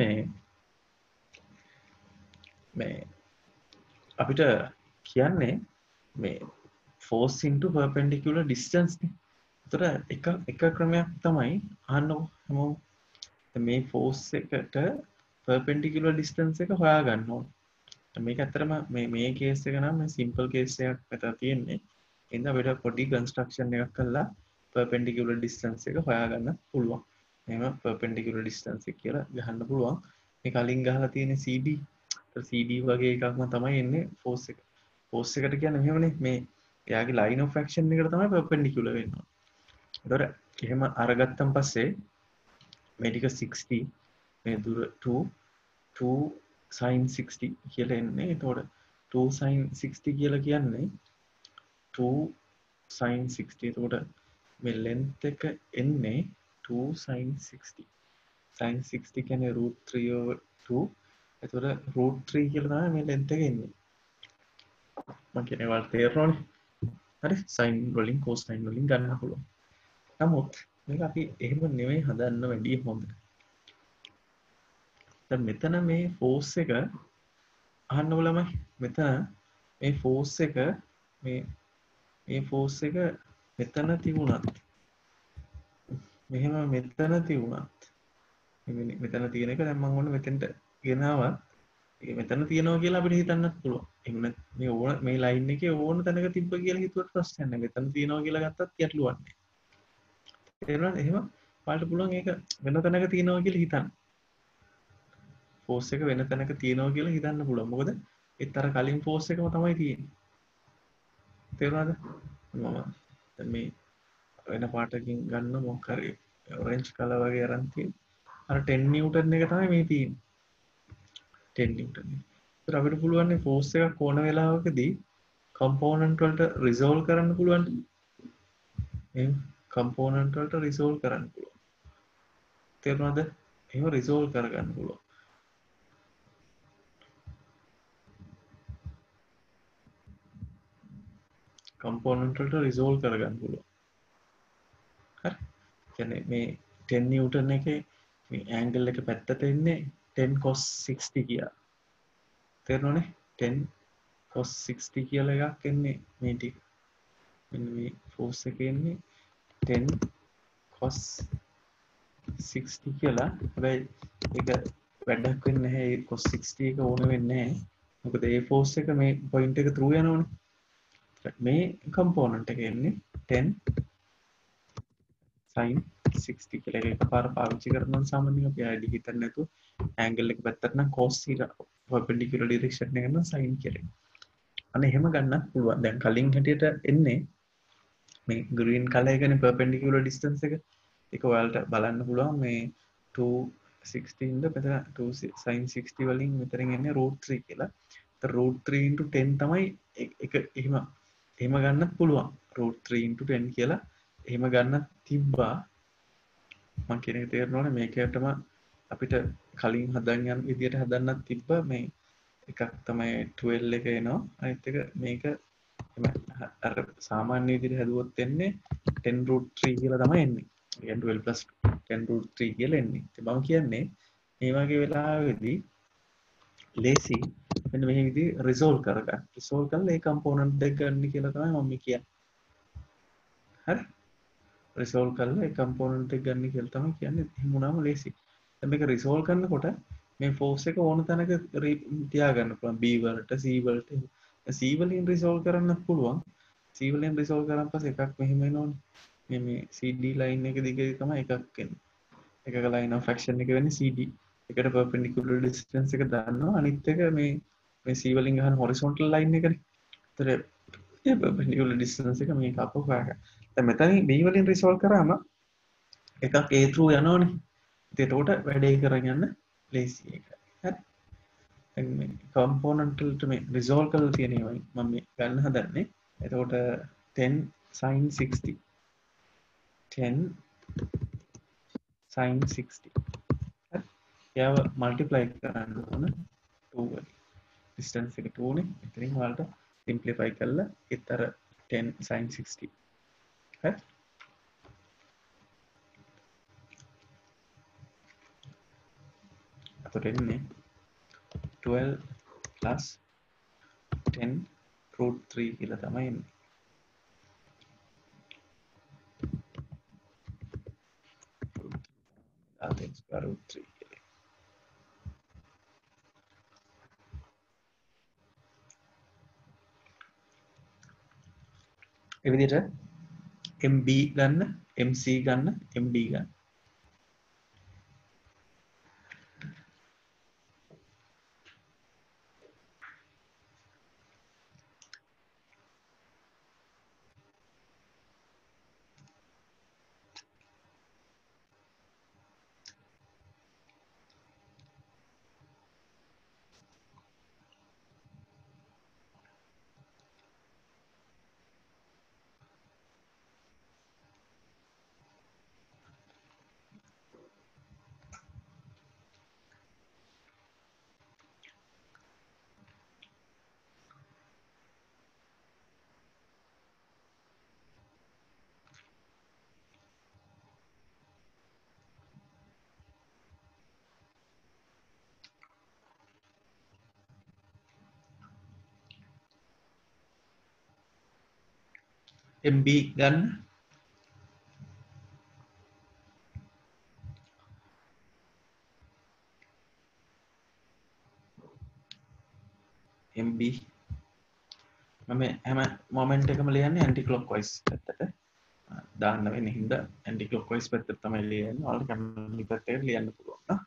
මේ අපිට කියන්නේ මේ force into perpendicular distance නේ. ඒතර එක ක්‍රමයක් තමයි අහන්නකෝ හැමෝම මේ force එකට perpendicular distance එක හොයාගන්න ඕනේ. මේක ඇත්තටම මේ කේස් එක නම් මේ simple case එකක් මෙතන තියෙන්නේ. එහෙනම් අපිට පොඩි construction එකක් කරලා perpendicular distance එක හොයාගන්න පුළුවන්. එහෙම perpendicular distance එක කියලා ගහන්න පුළුවන්. මේ කලින් ගහලා තියෙන CD CD වගේ එකක්ම තමයි එන්නේ force එක. force එකට කියන්නේ මෙහෙමනේ මේ එයාගේ line of action එකට තමයි perpendicular වෙන්නේ. ඒතොර එහෙම අරගත්තන් පස්සේ මේ ටික 60 මේ දුර 2 sin 60 කියලා එන්නේ. ඒතකොට 2 sin 60 කියලා කියන්නේ 2 sin 60. ඒතකොට මේ length එක එන්නේ 2 sin 60. sin 60 කියන්නේ √3/2. ඒතකොට √3 කියලා තමයි මේ length එක එන්නේ. මම කියන්නේ වල තේරෙනවනේ. හරි sin වලින් cosine වලින් ගන්න පුළුවන්. නමුත් මේක අපි එහෙම නෙවෙයි හදන්න වැඩි හොඳ. දැන් මෙතන මේ force එක අහන්න ඕලමයි. මෙතන මේ force එක මේ force එක මෙතන තිබුණත් මෙහෙම මෙතන තිබුණත් මෙතන තියෙන එක දැන් මම ඕන මෙතෙන්ට ගෙනාවත් ඒක මෙතන තියෙනවා කියලා අපිට හිතන්නත් පුළුවන්. එහෙම මේ ඕන මේ ලයින් එකේ ඕන තැනක තිබ්බ කියලා හිතුවට ප්‍රශ්නයක් නැහැ. මෙතන තියෙනවා කියලා ගත්තත් ගැටලුවක් නැහැ. තේරුණාද? එහෙම ඔයාලට පුළුවන් ඒක වෙන තැනක තියෙනවා කියලා හිතන්න. ෆෝස් එක වෙන තැනක තියෙනවා කියලා හිතන්න පුළුවන්. මොකද ඒත් අර කලින් ෆෝස් එකම තමයි තියෙන්නේ. තේරුණාද? මම දැන් මේ වෙන පාටකින් ගන්න මොකක් හරි ඔරෙන්ජ් කලර් වගේ අරන් තියෙන. අර 10 නිව්ටන් එක තමයි මේ තියෙන්නේ. 10 නිව්ටන්. ඒත් අපිට පුළුවන් ෆෝස් එකක් ඕන වෙලාවකදී කම්පෝනන්ට් වලට රිසෝල්ව් කරන්න පුළුවන්. මේ කම්පෝනන්ට් වලට රිසෝල්ව් කරන්න පුළුවන්. තේරුණාද? එහෙම රිසෝල්ව් කරගන්න පුළුවන්. කම්පෝනන්ට් වලට රිසෝල්ව් කරගන්න පුළුවන්. හරි. කියන්නේ මේ 10 නිව්ටන් එකේ මේ ඇන්ගල් එක පැත්තට එන්නේ 10 cos 60 කියලා. තේරුණානේ? 10 cos 60 කියලා එකක් එන්නේ මේ ටික. මෙන්න මේ ෆෝස් එකේ එන්නේ 10 cos 60 කියලා. හැබැයි ඒක වැඩක් වෙන්නේ නැහැ. ඒ cos 60 එක ඕන වෙන්නේ නැහැ. මොකද ඒ ෆෝස් එක මේ පොයින්ට් එක through යනවනේ. මේ කම්පෝනන්ට් එක එන්නේ 10 sin 60 කියලා. ඒක එකපාර පාවිච්චි කරනවා සාමාන්‍යයෙන් අපි ආයෙත් හිතන්නේ නැතුව ඇන්ගල් එක පැත්තට නම් cos θ perpendicular direction එක නම් sin කියලා. අනේ එහෙම ගන්නත් පුළුවන්. දැන් කලින් හැටියට එන්නේ මේ green color එකනේ perpendicular distance එක. ඒක ඔයාලට බලන්න පුළුවන් මේ 216 ද මෙතන 2 sin 60 වලින් මෙතනින් එන්නේ √3 කියලා. ඒත් √3 * 10 තමයි එක එහෙම ගන්නත් පුළුවන්. √3 * 10 කියලා එහෙම ගන්නත් තිබ්බා. මම කියන එක තේරෙනවනේ මේකටම අපිට කලින් හදන්න යන විදියට හදන්නත් තිබ්බා. මේ එකක් තමයි 12 එක එනවා. අනිත් එක මේක අර සාමාන්‍ය විදිහට හැදුවොත් එන්නේ 10√3 කියලා තමයි එන්නේ. කියන්නේ 12 + 10√3 කියලා එන්නේ. ඉතින් මම කියන්නේ මේ වගේ වෙලාවෙදී ලේසි මෙන්න මේ විදිහ රිසෝල්ව් කරගන්න. රිසෝල්ව් කරලා ඒ කම්පෝනන්ට් දෙක ගන්න කියලා තමයි මම කියන්නේ. හරි? රිසෝල්ව් කරලා ඒ කම්පෝනන්ට් එක ගන්න කියලා තමයි කියන්නේ. එහෙම වුණාම ලේසි. දැන් මේක රිසෝල්ව් කරනකොට මේ ෆෝස් එක ඕන තැනක තියාගන්න පුළුවන්. B වලට C වලට. C වලින් රිසෝල්ව් කරන්නත් පුළුවන්. C වලින් රිසෝල්ව් කරාන් පස්සේ එකක් මෙහෙම එනවනේ. මේ CD ලයින් එක දිගේ තමයි එකක් එන්නේ. එකක line of action එක වෙන්නේ CD. එකට perpendicular distance එක දාන්නවා. අනිත් එක මේ C වලින් ගහන horizontal line එකනේ. ඒතර ඒ perpendicular distance එක මේක අපෝ හොයාගන්න. දැන් මෙතනින් B වලින් රිසෝල්ව් කරාම එකක් A through යනවනේ. ඉතින් එතකොට වැඩේ කරගෙන යන්න ලේසි එක. හරි. දැන් මේ component වලට මේ රිසෝල්ව් කරලා තියෙන ඒවා මම මේ ගන්න හදන්නේ. එතකොට 10 sin 60 10 sin 60 හරි. ඒව මල්ටිප්ලයි කරන්න ඕන 2 වලින්. distance එක 2 නේ. එතනින් ඔයාලට simplify කරලා ඒතර 10 sin 60 හරි. අතට එන්නේ 12 plus 10 √3 කියලා තමයි එන්නේ. √3 කියලා. ඒ විදිහට MB ගන්න, MC ගන්න, MD ගන්න. MB ගන්න. MB මම හැම මොමන්ට් එකම ලියන්නේ ඇන්ටි ක්ලොක්වයිස් පැත්තට. දාන්න වෙන්නේ හින්දා ඇන්ටි ක්ලොක්වයිස් පැත්තට තමයි ලියන්නේ. ඔයාලට කැමති පැත්තට ලියන්න පුළුවන් නා.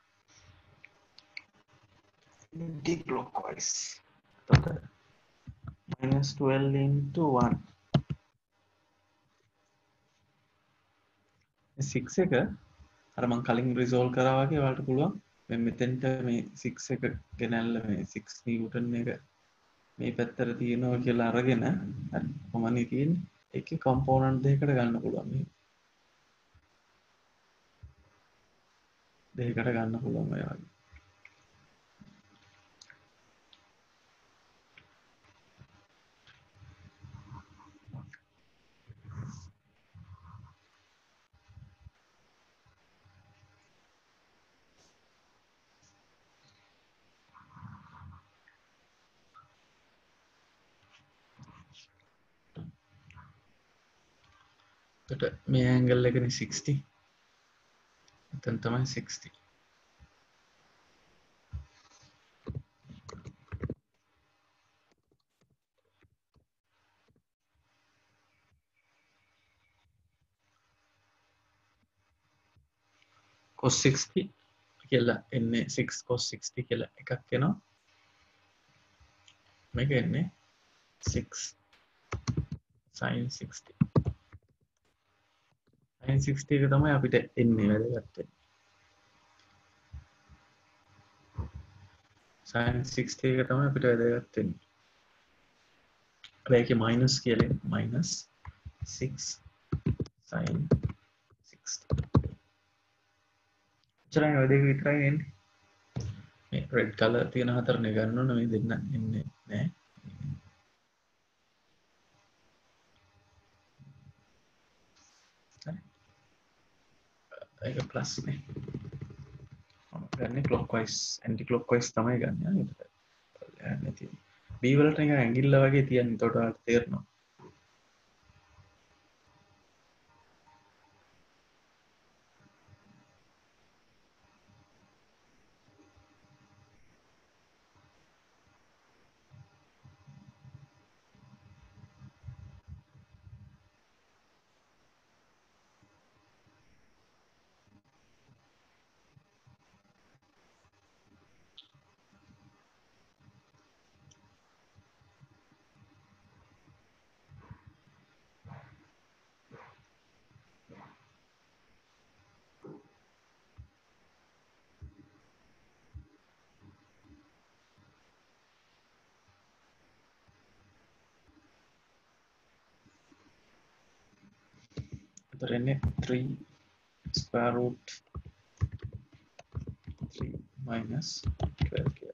Anticlockwise. එතකොට -12 into 1 6 එක අර මම කලින් රිසෝල්ව් කරා වගේ ඔයාලට පුළුවන් මෙතෙන්ට මේ 6 එක ගෙනල්ලා මේ 6 නිව්ටන් එක මේ පැත්තට තියෙනවා කියලා අරගෙන හරි කොහොමනේ තියෙන්නේ ඒකේ කම්පෝනන්ට් දෙකකට ගන්න පුළුවන් මේ දෙකකට ගන්න පුළුවන් ඔය වගේ එතකොට මේ ඇන්ගල් එකනේ 60 එතන තමයි 60 cos 60 කියලා එන්නේ 6 cos 60 කියලා එකක් එනවා මේක එන්නේ 6 sin 60 sin 60 එක තමයි අපිට එන්නේ වැදගත් වෙන්නේ sin 60 එක තමයි අපිට වැදගත් වෙන්නේ ඒකේ minus කියලා minus 6 sin 60 චරයි ඔය දෙක විතරයි එන්නේ මේ රෙඩ් කලර් තියෙන හතරනේ ගන්න ඕන මේ දෙන්න එන්නේ නෑ ඒක ප්ලස් නේ මම ගන්නේ clockwise anti clockwise තමයි ගන්න ඊට යන්නේ තියෙන්නේ B වලට නිකන් ඇඟිල්ල වගේ තියන්නේ එතකොට ඔයාලට තේරෙනවා එතකොට එන්නේ 3 square root 3 minus 12 කියලා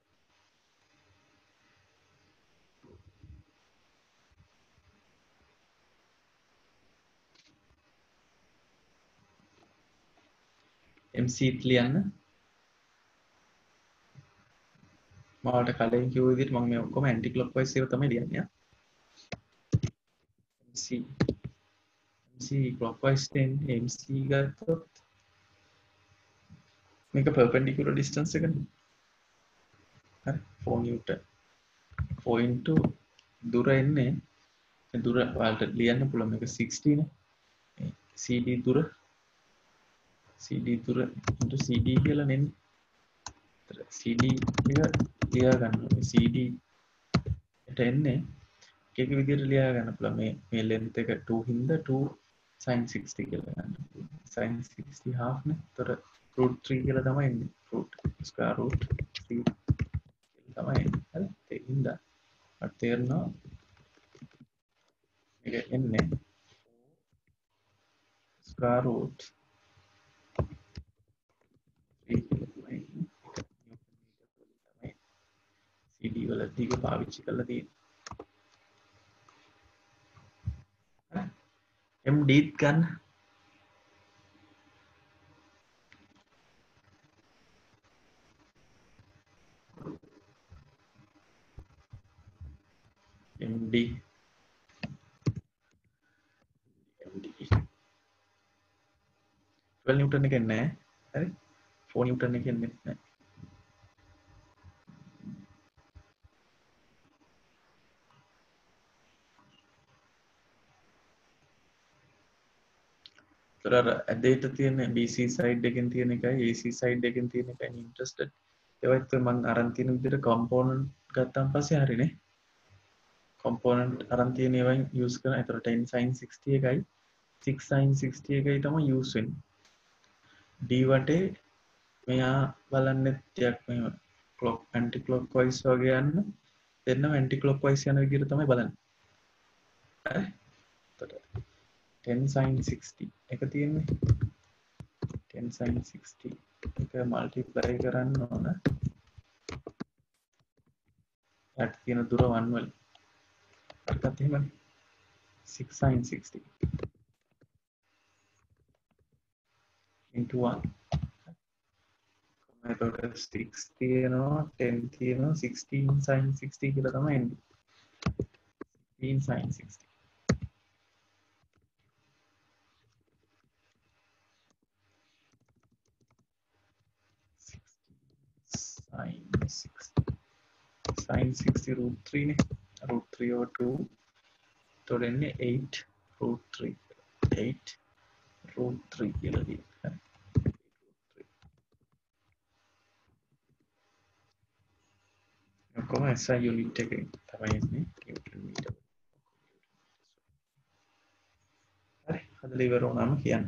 MC ලියන්න මට කලින් කිව්ව විදිහට මම මේ ඔක්කොම ඇන්ටි ක්ලොක්වයිස් ඒවා තමයි ලියන්නේ MC MC clockwise දෙන්නේ MC ගත්තොත් මේක perpendicular distance එකනේ හරි 4 newton 4 into දුර එන්නේ දුර ඔයාලට ලියන්න පුළුවන් මේක 60 නේ CD දුර into CD කියලා නෙන්නේ CD එක ලියා ගන්න ඕනේ CD එට එන්නේ එක විදිහට ලියා ගන්න පුළුවන් මේ length එක 2 හින්දා 2 sin 60 කියලා ගන්න පුළුවන් sin 60 half නේ ඒතර root 3 කියලා තමයි එන්නේ root square root 3 කියලා තමයි එන්නේ හරි ඒ හින්දා මට තේරෙනවා මේක එන්නේ square root 3 කියලා තමයි CD වල දිග පාවිච්චි කරලා තියෙන්නේ MD ගන්න MD 12 newton එක එන්නේ නැහැ හරි 4 newton එක එන්නේ නැහැ ඒතර ඇදේට තියෙන BC side එකෙන් තියෙන එකයි AC side එකෙන් තියෙන එකයි ඉන්ටරෙස්ටඩ් ඒවත් මම අරන් තියෙන විදිහට කම්පෝනන්ට් ගත්තාන් පස්සේ හරිනේ කම්පෝනන්ට් අරන් තියෙන ඒවා යූස් කරන. ඒතර 10 sin 60 එකයි 6 sin 60 එකයි තමයි යූස් වෙන්නේ. D වටේ මෙයා බලන්නේ ටිකක් මේ ක්ලොක් ඇන්ටි ක්ලොක්වයිස් වගේ යන්න දෙන්නම ඇන්ටි ක්ලොක්වයිස් යන විදිහට තමයි බලන්නේ. හරි. එතකොට 10 sin 60 එක තියෙන්නේ. 10 sin 60 එක මල්ටිප්ලයි කරන්න ඕන. යට තියෙන දුර 1 වලින්. අර්ථත් එහෙමනේ. 6 sin 60 into 1. එතකොට 6 තියෙනවා 10 තියෙනවා 16 sin 60 කියලා තමයි එන්නේ. 16 sin 60. sin 60 sin 60 root 3 නේ. root 3 over 2 එතකොට එන්නේ 8 root 3 8 root 3 කියලා තියෙනවා. ඔක්කොම SI unit එකේ තමයි එන්නේ newton meter. හරි හදලා ඉවර වුණාම කියන්න.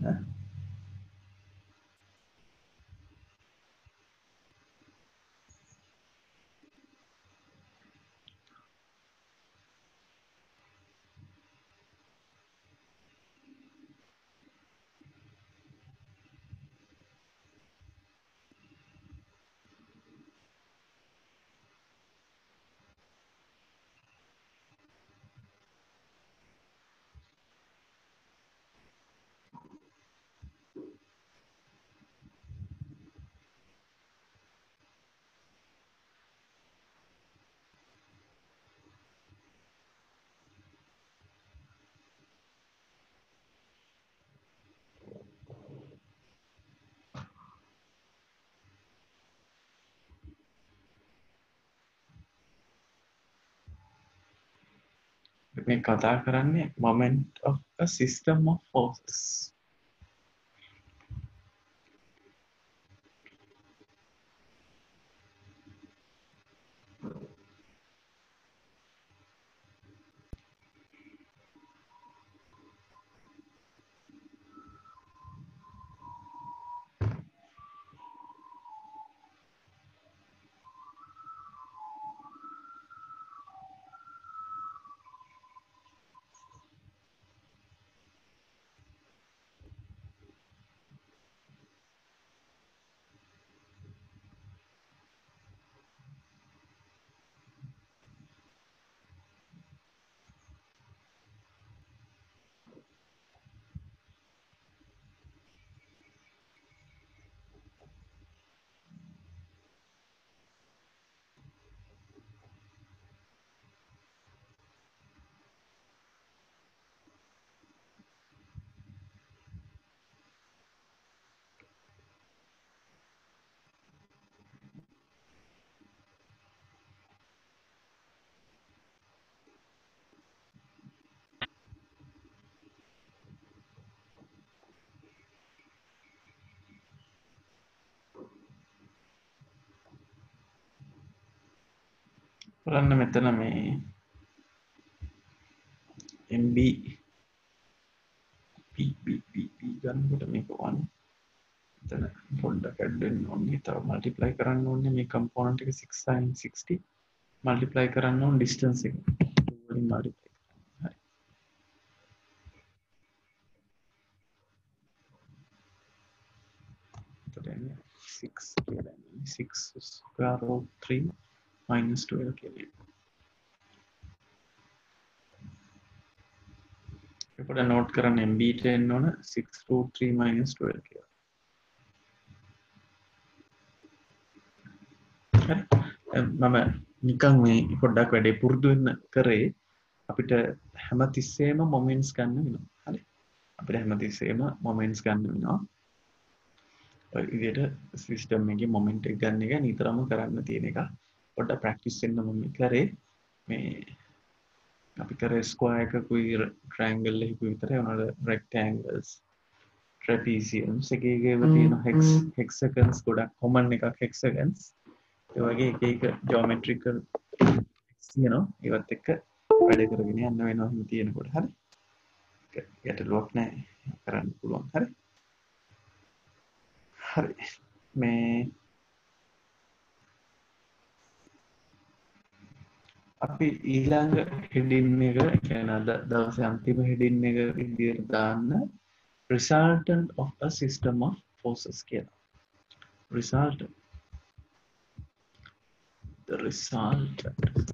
මේ කතා කරන්නේ moment of a system of forces. බලන්න මෙතන මේ MB P ගන්නකොට මේක 1 එතන පොඩ්ඩක් ඇඩ් වෙන්න ඕනේ. තව මල්ටිප්ලයි කරන්න ඕනේ මේ කම්පොනන්ට් එක 6 sin 60 මල්ටිප්ලයි කරන්න ඕනේ ඩිස්ටන්ස් එක. වලින් මල්ටිප්ලයි. හරි. එතකොට එන්නේ 6 කියලා එන්නේ 6 square root 3 minus 12 කියලා. එපොඩ නෝට් කරන්න MB ට එන්න ඕන 6 root 3 minus 12 කියලා. මම නිකන් මේ පොඩ්ඩක් වැඩේ පුරුදු වෙන්න කරේ අපිට හැමතිස්සෙම මොමන්ට්ස් ගන්න වෙනවා. හරි. අපිට හැමතිස්සෙම මොමන්ට්ස් ගන්න වෙනවා. ඔය විදිහට සිස්ටම් එකේ මොමන්ට් එක ගන්න එක නිතරම කරන්න තියෙන එක. පොඩ්ඩක් ප්‍රැක්ටිස් වෙන්න මම කරේ මේ අපි කරේ ස්ක්වයර් එකකුයි ට්‍රයැන්ගල් එකකුයි විතරයි උනට රෙක්ටැන්ගල්ස් trapeziums එකේ තියෙන hexagons ගොඩක් කොමන් එකක් hexagons ඒ වගේ එක ජියොමෙට්‍රිකල් තියෙනවා ඒවත් එක්ක වැඩ කරගෙන යන්න වෙනවා හිම තියෙනකොට හරි ගැටලුවක් නැහැ කරන්න පුළුවන් හරි හරි මේ අපි ඊළඟ heading එක කියන්නේ අද දවසේ අන්තිම heading එක විදියට දාන්න resultant of a system of forces කියලා. resultant the resultant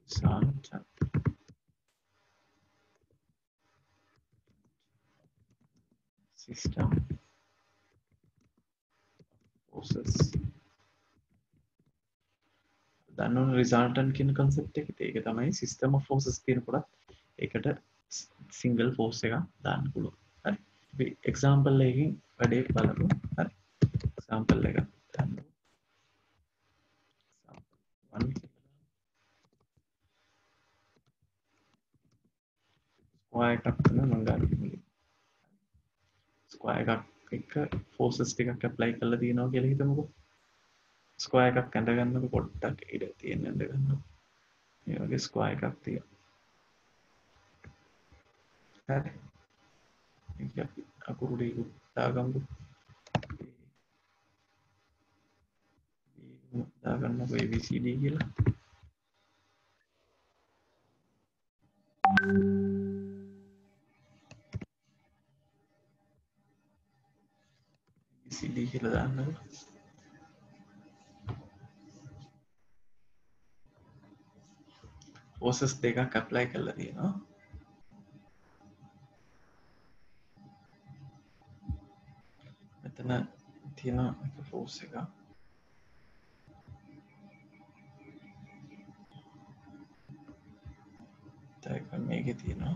system forces දන්නවනේ resultant කියන concept එක. ඒක තමයි system of forces කියනකොට ඒකට single force එකක් දාන්න පුළුවන්. හරි. අපි example එකකින් වැඩේ බලමු. හරි. example එක ගන්න. example 1 square එකක් තමයි මම ගන්න. square එකක් එක forces ටිකක් apply කරලා තියෙනවා කියලා හිතමුකෝ. square එකක් ඇඳ ගන්නකො පොඩ්ඩක් ඉඩ තියෙන ඇඳ ගන්නවා. මේ වගේ square එකක් තියෙනවා. හරි. ඒක අපි අකුරු ටික දාගමු. දාගන්නකො ABCD කියලා. ABCD කියලා දාන්නකො. forces දෙකක් apply කරලා තියෙනවා. මෙතන තියෙන එක force එක. ඒක මේකේ තියෙනවා.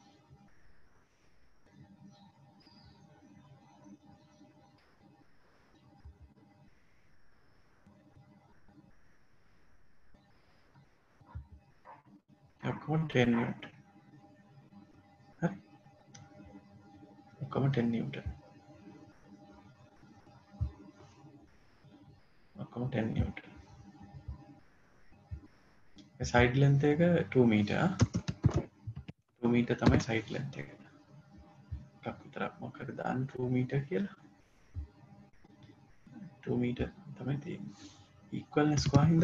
ඔක්කොම 10 newton. හරි. ඔක්කොම 10 newton. ඔක්කොම 10 newton. ඒ side length එක 2 meter. 2 meter තමයි side length එක. එකක් විතරක් මොකද දාන්න 2 meter කියලා. 2 meter තමයි තියෙන්නේ. equalness කොහින්ද?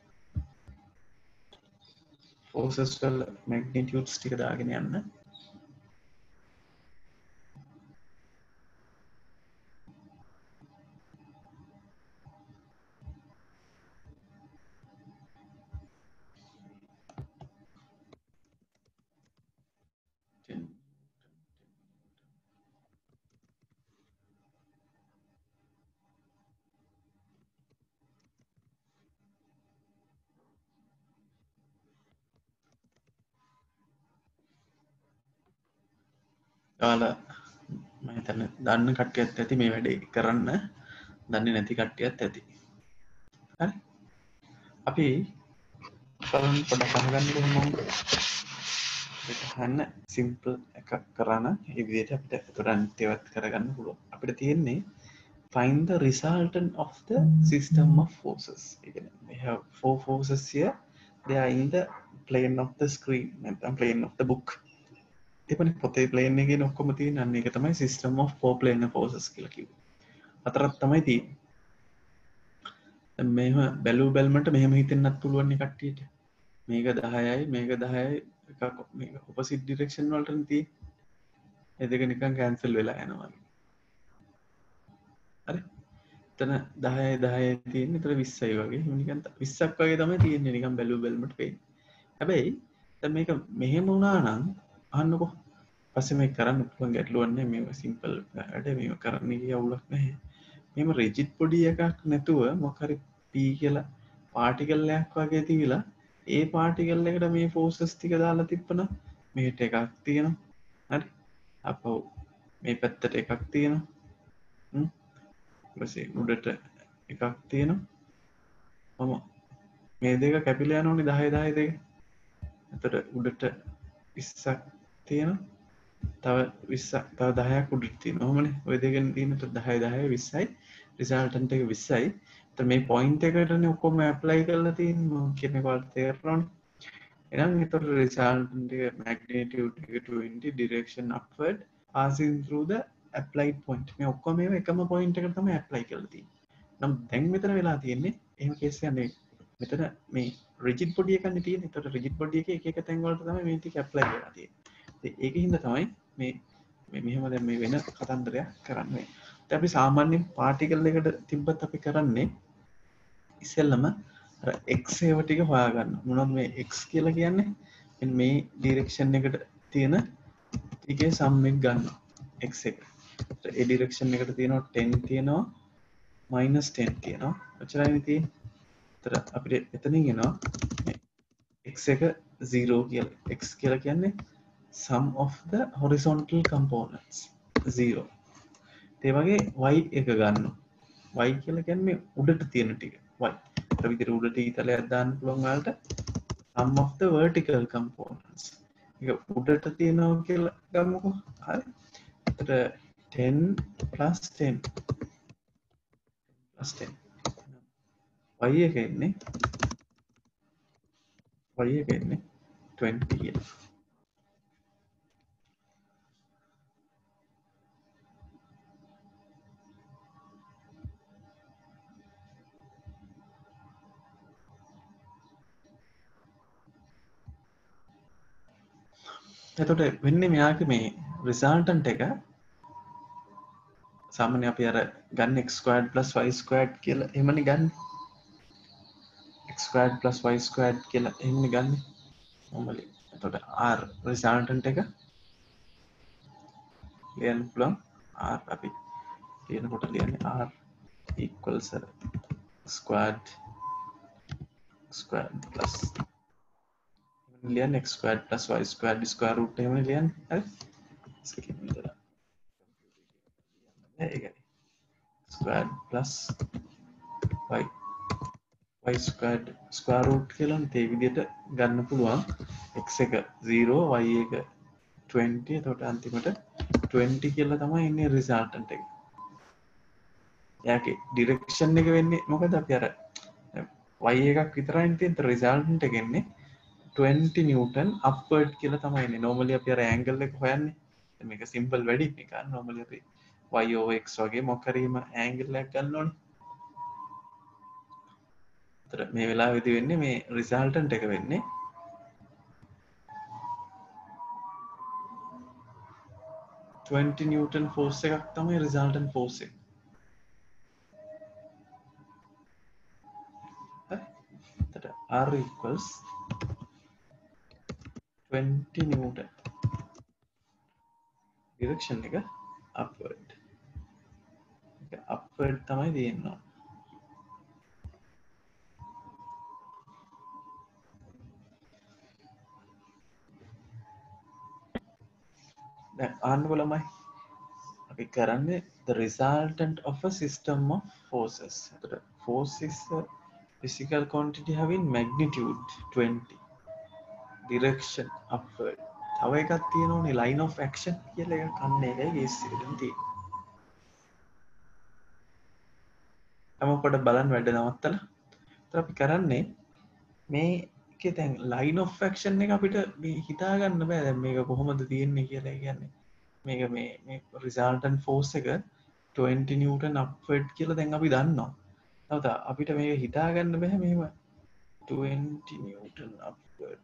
forces වල magnitudes ටික දාගෙන යන්න. ඔයාලා මම හිතන්නේ දන්න කට්ටියත් ඇති මේ වැඩේ කරන්න. දන්නේ නැති කට්ටියත් ඇති. හරි. අපි බලන්න පොඩ්ඩක් අහගන්නකො මම. ඒක අහන්න සිම්පල් එකක් කරන්න. මේ විදිහට අපිට උදාහරණයක් කරගන්න පුළුවන්. අපිට තියෙන්නේ find the resultant of the system of forces. ඒ කියන්නේ we have 4 forces here. They are in the plane of the screen. නැත්නම් plane of the book. ඉතින් පොතේ ප්ලේන් එකේ ඔක්කොම තියෙන අන්න ඒක තමයි system of four planar forces කියලා කිව්වේ. හතරක් තමයි තියෙන්නේ. දැන් මේව බැලු බැලමට මෙහෙම හිතෙන්නත් පුළුවන් නේ කට්ටියට. මේක 10යි මේක 10යි එකක් මේක opposite direction වලටනේ තියෙන්නේ. ඒ දෙක නිකන් කැන්සල් වෙලා යනවා. හරි. එතන 10යි 10යි තියෙන්නේ. එතන 20යි වගේ. නිකන් 20ක් වගේ තමයි තියෙන්නේ නිකන් බැලු බැලමට පේන්නේ. හැබැයි දැන් මේක මෙහෙම වුණා නම් අහන්නකෝ පස්සේ මේක කරන්න පුළුවන් ගැටලුවක් නැහැ මේක සිම්පල් වැඩ මේක කරන්න කිය අවුලක් නැහැ මේම රිජිඩ් බොඩි එකක් නැතුව මොකක් හරි p කියලා පාටිකල් එකක් වගේ තියලා ඒ පාටිකල් එකට මේ ෆෝසස් ටික දාලා තිබ්බනම් මෙහෙට එකක් තියෙනවා හරි අපෝ මේ පැත්තට එකක් තියෙනවා ඊපස්සේ උඩට එකක් තියෙනවා මම මේ දෙක කැපිලා යනෝනේ 10 10 දෙක එතකොට උඩට 20ක් තියෙනවා තව 20ක් තව 10ක් උඩට තියෙනවා. ඔහොමනේ. ඔය දෙකෙන් තියෙන 10 10 20යි රිසල්ටන්ට් එක 20යි. එතන මේ පොයින්ට් එකටනේ ඔක්කොම ඇප්ලයි කරලා තියෙන්නේ. මම කියන්නේ ඔයාලට තේරෙනවනේ. එහෙනම් ඒතර රිසල්ටන්ට් එක magnitude එක 20 direction upward passing through the applied point. මේ ඔක්කොම මේවා එකම පොයින්ට් එකට තමයි ඇප්ලයි කරලා තියෙන්නේ. නම් දැන් මෙතන වෙලා තියෙන්නේ එහෙම කේස් එකක් නෙවෙයි. මෙතන මේ රිජිඩ් බොඩි එකක්නේ තියෙන්නේ. ඒතකොට රිජිඩ් බොඩි එකේ එක එක තැන් වලට තමයි මේ ටික ඇප්ලයි කරලා තියෙන්නේ. ඉතින් ඒකින්ද තමයි මේ මෙහෙම දැන් මේ වෙන කතන්දරයක් කරන්නේ. දැන් අපි සාමාන්‍යයෙන් පාටිකල් එකට තිබ්බත් අපි කරන්නේ ඉස්සෙල්ලම අර x ඒව ටික හොයාගන්න. මොනවද මේ x කියලා කියන්නේ? මෙන්න මේ ඩිරෙක්ෂන් එකට තියෙන ටිකේ සම් එක ගන්නවා. x එක. ඒ ඩිරෙක්ෂන් එකට තියෙනවා 10 තියෙනවා -10 තියෙනවා. ඔච්චරයිනේ තියෙන්නේ. ඒතර අපිට එතනින් එනවා මේ x එක 0 කියලා. x කියලා කියන්නේ sum of the horizontal components 0. ඒ වගේ y එක ගන්නවා. y කියලා කියන්නේ මේ උඩට තියෙන ටික. y. අර විදිහට උඩට ඊතලයක් දාන්න පුළුවන් වලට sum of the vertical components. ඒක උඩට තියෙනවා කියලා ගමුකෝ. හරි. එතකොට 10 plus 10 plus 10. y එක එන්නේ 20 කියලා. එතකොට වෙන්නේ මෙයාගේ මේ resultant එක සාමාන්‍ය අපි අර ගන්න x² + y² කියලා එහෙමනේ ගන්න. x² + y² කියලා එහෙමනේ ගන්න. normally. එතකොට r resultant එක ලියන්න පුළුවන් r අපි ලියනකොට ලියන්නේ r equals squared plus ලියන්නේ x² + y² square root එහෙමනේ ලියන්නේ. හරි. second ඉඳලා ඒකයි squared plus y² square root කියලා ඒ විදිහට ගන්න පුළුවන්. x එක 0 y එක 20. එතකොට අන්තිමට 20 කියලා තමයි ඉන්නේ resultant එක. එයාගේ direction එක වෙන්නේ මොකද අපි අර y එකක් විතරයින් තියෙන resultant එක එන්නේ 20 newton upward කියලා තමයි එන්නේ. normally අපි අර angle එක හොයන්නේ. මේක simple වැඩි මේක. normally අපි y over x වගේ මොකක් හරි angle එකක් ගන්න ඕනේ. ඒතර මේ වෙලාවේදී වෙන්නේ මේ resultant එක වෙන්නේ 20 newton force එකක් තමයි resultant force එක. හරි. එතකොට R equals 20 newton. direction එක upward. ඒක upward තමයි තියෙනවා. දැන් ආන්නකො ළමයි අපි කරන්නේ the resultant of a system of forces. එතකොට force is a physical quantity having magnitude 20, direction upward. තව එකක් තියෙනවනේ line of action කියලා එකක්. අන්න ඒකයි case එකෙන් තියෙන්නේ. තම පොඩ බලන්න වැඩ නවත්තලා. ඒතර අපි කරන්නේ මේකේ දැන් line of action එක අපිට මේ හිතා ගන්න බෑ දැන් මේක කොහොමද තියෙන්නේ කියලා. කියන්නේ මේක මේ resultant force එක 20 newton upward කියලා දැන් අපි දන්නවා. නැවත අපිට මේක හිතා ගන්න බෑ මෙහෙම 20 newton upward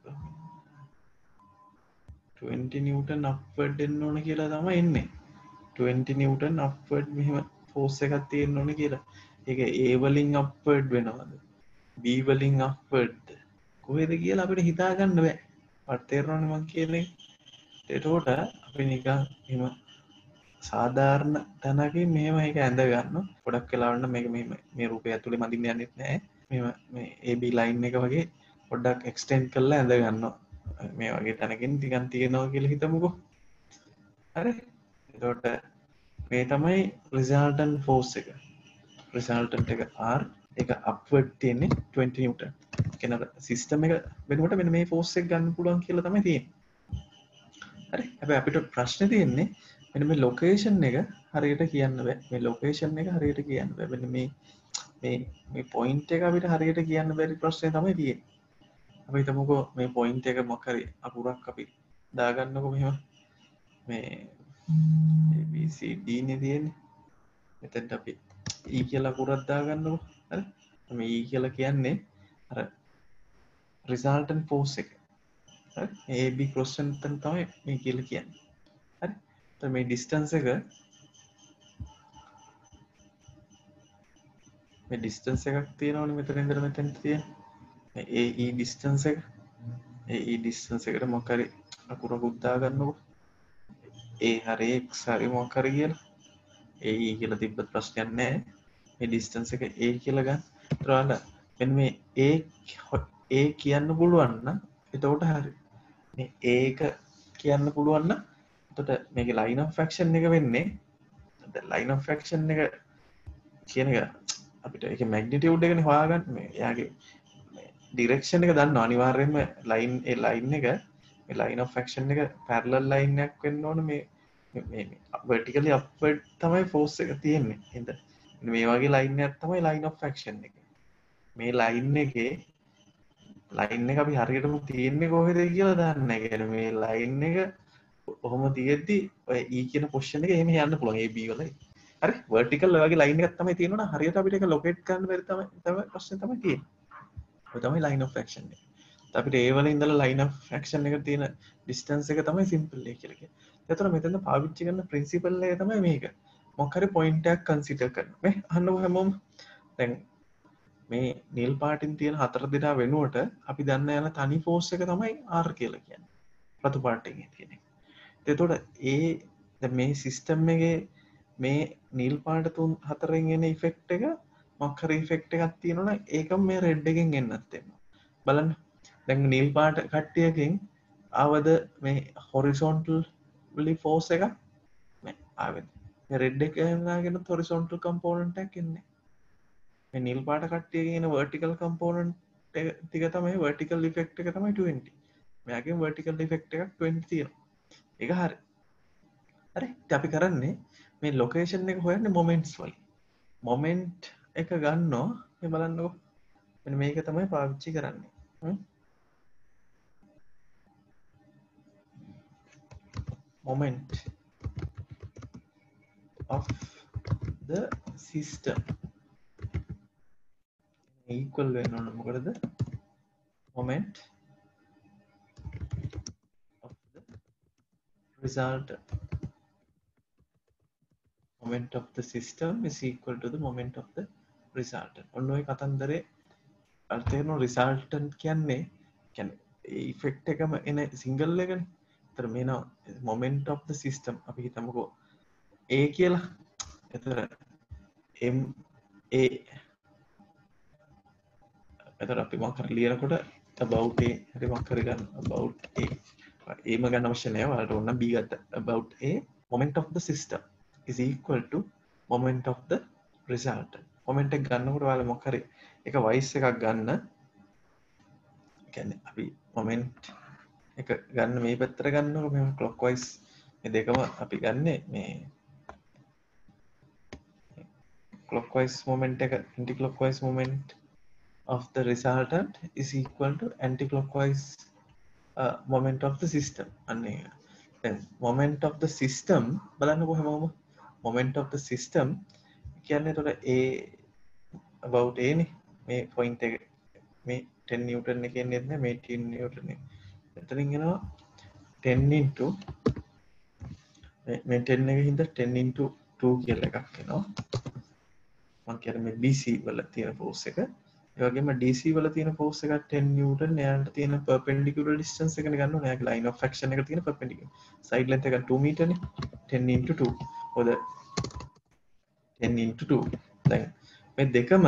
20 newton upward එන්න ඕන කියලා තමයි එන්නේ. 20 newton upward මෙහෙම force එකක් තියෙන්න ඕන කියලා. ඒක A වලින් upward වෙනවද? B වලින් upward කොහෙද කියලා අපිට හිතා ගන්න බෑ. මට තේරෙනවනේ මං කියන්නේ. එතකොට අපි නිකන් එහෙම සාධාරණ තැනකින් මෙහෙම ඒක ඇඳ ගන්න. ගොඩක් වෙලාවට මේක මෙහෙම මේ රූපය ඇතුලේ මදින්න යන්නෙත් නෑ. මෙහෙම මේ AB line එක වගේ පොඩ්ඩක් extend කරලා ඇඳ ගන්නවා. මේ වගේ තැනකින් ටිකක් තියෙනවා කියලා හිතමුකෝ. හරි. එතකොට මේ තමයි resultant force එක. resultant එක R ඒක upward තියෙන්නේ 20 newton. කියන සිස්ටම් එක වෙනකොට මෙන්න මේ force එක ගන්න පුළුවන් කියලා තමයි තියෙන්නේ. හරි. හැබැයි අපිට ප්‍රශ්නේ තියෙන්නේ මෙන්න මේ location එක හරියට කියන්න බෑ. මේ location එක හරියට කියන්න බෑ. මෙන්න මේ point එක අපිට හරියට කියන්න බැරි ප්‍රශ්නේ තමයි තියෙන්නේ. අපි හිතමුකෝ මේ point එක මොකක් හරි අකුරක් අපි දාගන්නකො මෙහෙම. මේ ABCD නේ තියෙන්නේ. මෙතෙන්ට අපි E කියලා අකුරක් දාගන්නකො. හරි. මේ E කියලා කියන්නේ අර resultant force එක. හරි AB cross එකෙන් තමයි මේ කියලා කියන්නේ. හරි. එතකොට මේ distance එක මේ distance එකක් තියෙනවනේ මෙතන ඉඳලා මෙතෙන්ට තියෙන. මේ AE distance එක. AE distance එකට මොකක් හරි අකුරකුත් දාගන්නකො. A හරි X හරි මොකක් හරි කියලා. AE කියලා තිබ්බත් ප්‍රශ්නයක් නැහැ. මේ distance එක A කියලා ගන්න. ඊට වඩා මෙන්න මේ A කියන්න පුළුවන් නම් එතකොට හරි. මේ A එක කියන්න පුළුවන් නම් එතකොට මේකේ line of action එක වෙන්නේ දැන් line of action එක කියන එක අපිට ඒකේ magnitude එකනේ හොයාගන්න මේ එයාගේ direction එක දන්නවා අනිවාර්යයෙන්ම line ඒ line එක මේ line of action එක parallel line එකක් වෙන්න ඕන මේ vertically upward තමයි force එක තියෙන්නේ. එහෙනම් මේ වගේ line එකක් තමයි line of action එක. මේ line එකේ line එක අපි හරියටම තියෙන්නේ කොහෙද කියලා දන්නේ නැහැ. කියන්නේ මේ line එක ඔහොම තියෙද්දි ඔය E කියන position එක එහෙම යන්න පුළුවන් AB වල. හරි vertical ඔය වගේ line එකක් තමයි තියෙනවා නම් හරියට අපිට ඒක locate කරන්න බැරි තමයි ප්‍රශ්නේ තමයි තියෙන්නේ. ඔය තමයි line of action එක. අපිට ඒ වල ඉඳලා line of action එකට තියෙන distance එක තමයි simple එක කියලා කියන්නේ. ඒතර මෙතන පාවිච්චි කරන principle එක තමයි මේක. මොකක් හරි point එකක් consider කරනවා. මේ අහන්නකො හැමෝම. දැන් මේ නිල් පාටින් තියෙන හතර දෙනා වෙනුවට අපි දන්න යන තනි force එක තමයි R කියලා කියන්නේ. රතු පාටින් තියෙන එක. එතකොට දැන් මේ system එකේ මේ නිල් පාට තුන් හතරෙන් එන effect එක මොකක් හරි effect එකක් තියෙනවා නම් ඒකම මේ red එකෙන් එන්නත් වෙනවා. බලන්න. දැන් නිල් පාට කට්ටියකින් ආවද මේ horizontally force එක නෑ ආවෙත්. මේ red එකෙන් ආගෙන horizontal component එකක් එන්නේ. මේ නිල් පාට කට්ටියකින් එන vertical component ටික තමයි vertical effect එක තමයි 20. මෙයාගෙන් vertical effect එකක් 20 තියෙනවා. ඒක හරි. හරි. ඉතින් අපි කරන්නේ මේ location එක හොයන්නේ moments වලින්. moment එක ගන්නවා මේ බලන්නකො. මෙන්න මේක තමයි පාවිච්චි කරන්නේ. Moment of the system equal වෙන්න ඕන මොකටද? Moment of the resultant. Moment of the system is equal to the moment of the resultant. ඔන්න ඔය කතන්දරේ අර්ථයෙන් resultant කියන්නේ effect එකම එන single එකනේ. ඒතර මේන moment of the system අපි හිතමුකෝ A කියලා. ඒතර MA එතකොට අපි මොකක් හරි ලියනකොට about A හරි මොකක් හරි ගන්න about A. ඒම ගන්න අවශ්‍ය නැහැ. ඔයාලට ඕන නම් B ගත්ත. about A moment of the system is equal to moment of the resultant. moment එක ගන්නකොට ඔයාලා මොකක් හරි එක වයිස් එකක් ගන්න. කියන්නේ අපි moment එක ගන්න මේ පැත්තට ගන්නකො මෙහෙම clockwise මේ දෙකම අපි ගන්නෙ මේ clockwise moment එක anti clockwise moment of the resultant is equal to anti-clockwise moment of the system. Then moment of the system බලන්නකො හැමෝම moment of the system කියන්නේ එතකොට A about A නේ මේ point එක මේ 10 newton එකේ එන්නේ නැහැ මේ 10 newton එක. එතනින් එනවා 10 into මේ 10 එකේ හින්දා 10 into 2 කියලා එකක් එනවා. මම කියන්නේ මේ BC වල තියෙන force එක. ඒ වගේම DC වල තියෙන force එක 10 newton එයාට තියෙන perpendicular distance එකනේ ගන්න ඕනේ. එයාගේ line of action එක තියෙන perpendicular. side length එක 2 meter නේ. 10 into 2. ඔද 10 into 2. දැන් මේ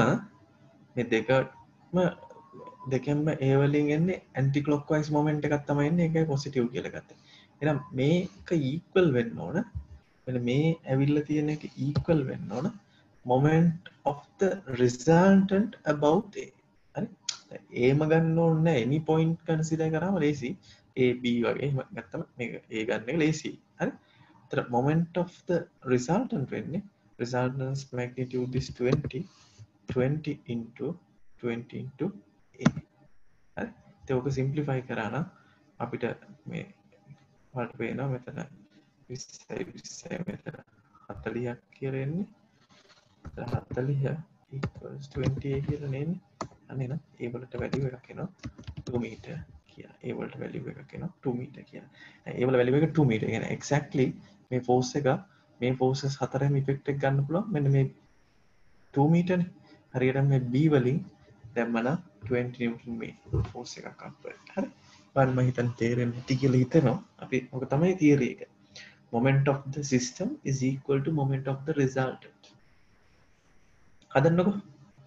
දෙකම A වලින් එන්නේ anti clockwise moment එකක් තමයි එන්නේ. ඒකයි positive කියලා ගත්තේ. එහෙනම් මේක equal වෙන්න ඕන. මෙන්න මේ ඇවිල්ලා තියෙන එක equal වෙන්න ඕන. moment of the resultant about A. හරි. ඒම ගන්න ඕනේ නැහැ. any point consider කරාම ලේසි. A B වගේ එහෙම ගත්තම මේක A ගන්න එක ලේසි. හරි. ඒතර moment of the resultant වෙන්නේ resultant's magnitude is 20 into 20 into A. හරි. ඒක ඔක simplify කරා නම් අපිට මේ වලට පේනවා මෙතන 20 මෙතන 40ක් කියලා එන්නේ. 40 equals 20 කියලා නෙන්නේ. අනේ නම් ඒ වලට වැලියු එකක් එනවා 2 meter කියලා. ඒ වලට වැලියු එකක් එනවා 2 meter කියලා. ඒ වල වැලියු එක 2 meter. කියන්නේ exactly මේ force එක මේ forces හතරෙම effect එක ගන්න පුළුවන්. මෙන්න මේ 2 meter නේ. හරියට මේ B වලින් දැම්මනම් 20 newton මේ force එකක් අප්වර්ඩ්. හරි. බලන්න මම හිතන්නේ තේරෙන්නේ නැති කියලා හිතනවා. අපි ඔක තමයි theory එක. Moment of the system is equal to moment of the resultant. හදන්නකෝ.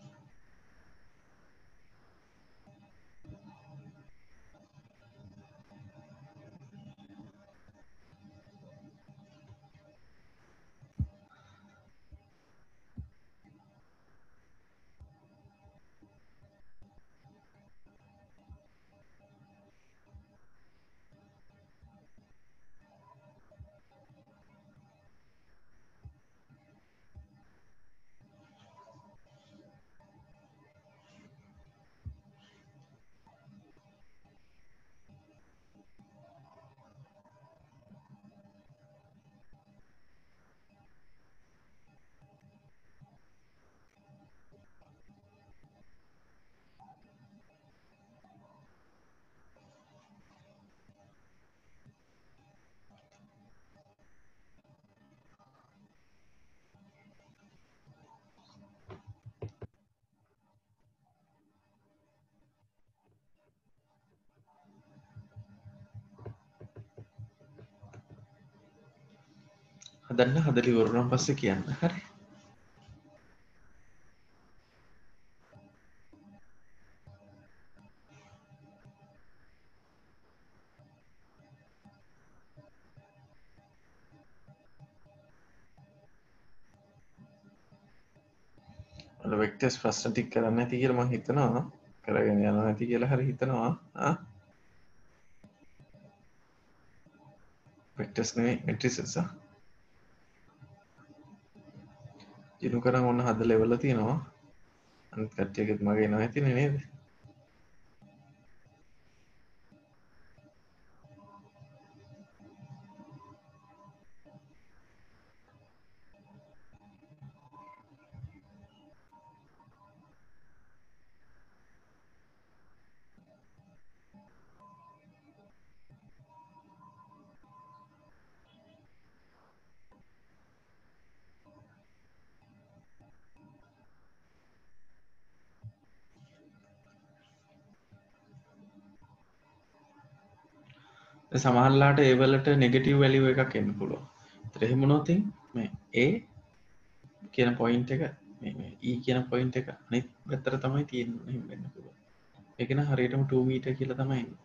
හදන්න හදලා ඉවර වුණාන් පස්සේ කියන්න. හරි. ඔයාලා වෙක්ටර්ස් ප්‍රශ්න ටික කරන්නේ නැති කියලා මම හිතනවා. කරගෙන යනවා නැති කියලා හරි හිතනවා. වෙක්ටර්ස් නෙවෙයි මැට්‍රිසස්. ජිනු කරන් ඔන්න හදලා ලෙවල්ලා තියෙනවා. අනිත් කට්ටියගෙත් මගේ එනවා ඇතිනේ නේද? සමහරලාට ඒ වලට නෙගටිව් වැලියු එකක් එන්න පුළුවන්. ඒතර එහෙම වුණොත් මේ A කියන පොයින්ට් එක මේ E කියන පොයින්ට් එක අනිත් පැත්තට තමයි තියෙන්නේ. එහෙම වෙන්න පුළුවන්. ඒක නම් හරියටම 2 මීටර් කියලා තමයි එන්නේ.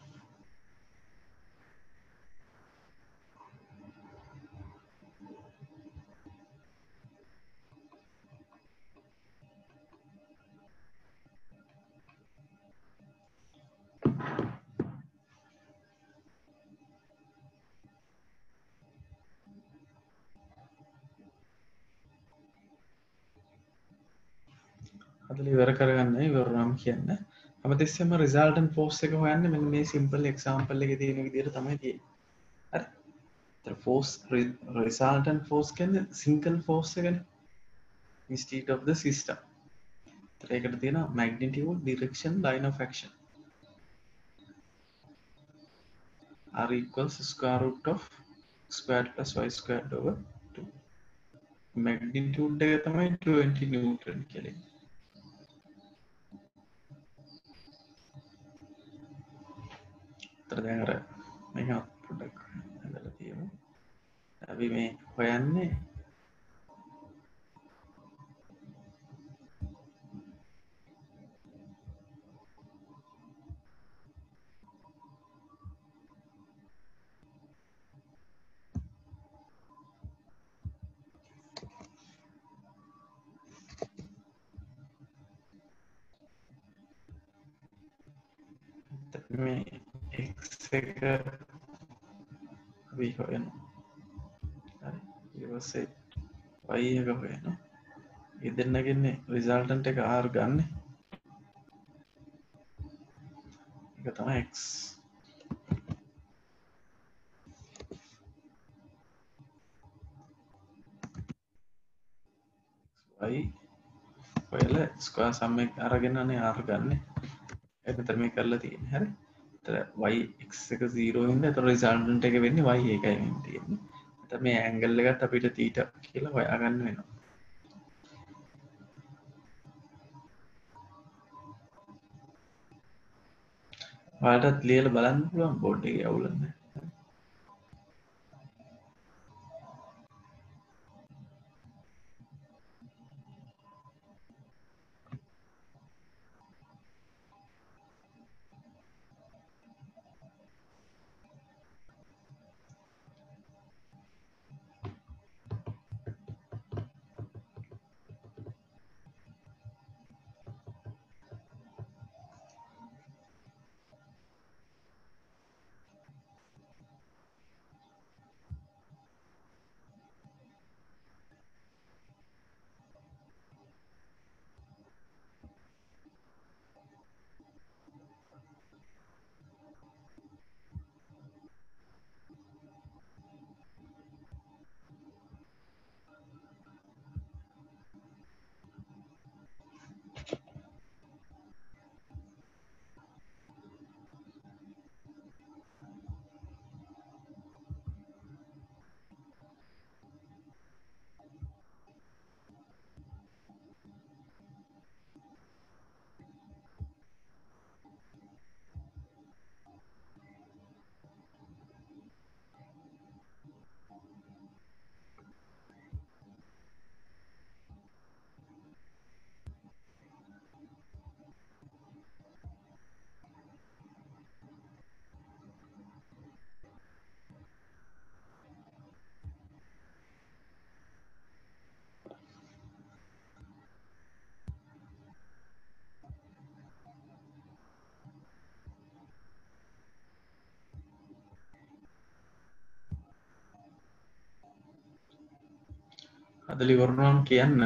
හදලා ඉවර කරගන්න ඉවර වුණාම කියන්න. හැමතිස්සෙම resultant force එක හොයන්නේ මෙන්න මේ simple example එකේ තියෙන විදිහට තමයි තියෙන්නේ. හරි. ඒතර force resultant force කියන්නේ single force එකනේ. Instead of the system. ඒතර ඒකට තියෙනවා magnitude, direction, line of action. R equals square root of squared plus y squared over 2. Magnitude එක තමයි 20 newton කියලා. ඒතර දැන් අර මේක පොඩ්ඩක් හදලා තියමු. අපි මේ හොයන්නේ මේ x එක අපි හොයනවා. හරි. ඊට පස්සේ y එක හොයනවා. ඒ දෙන්නගෙන්නේ resultant එක r ගන්න. ඒක තමයි x. y ඔයාලා ස්ක්වයර් සම් එක අරගෙනනේ r ගන්න. ඒක මෙතන මේ කරලා තියෙන්නේ. හරි. එතන y x එක 0 වෙනද එතන රිසල්ටන්ට් එක වෙන්නේ y එකයි වෙන්නේ තියෙන්නේ. එතන මේ ඇන්ගල් එකත් අපිට θ කියලා හොයාගන්න වෙනවා. ඔයාලටත් ලියලා බලන්න පුළුවන් බෝඩ් එකේ අවුලක් නැහැ. හදලි වරුණම් කියන්න.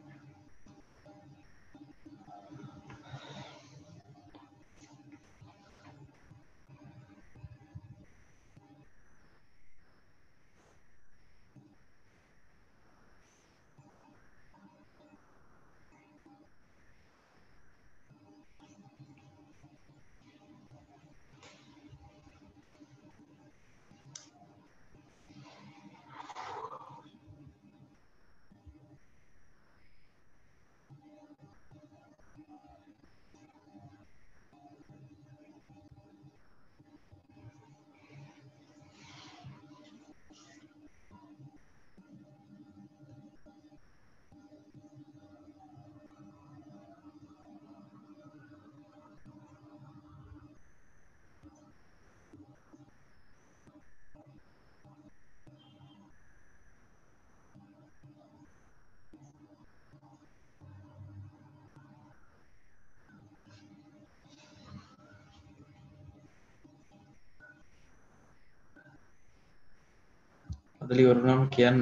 හදලි වරුණම් කියන්න.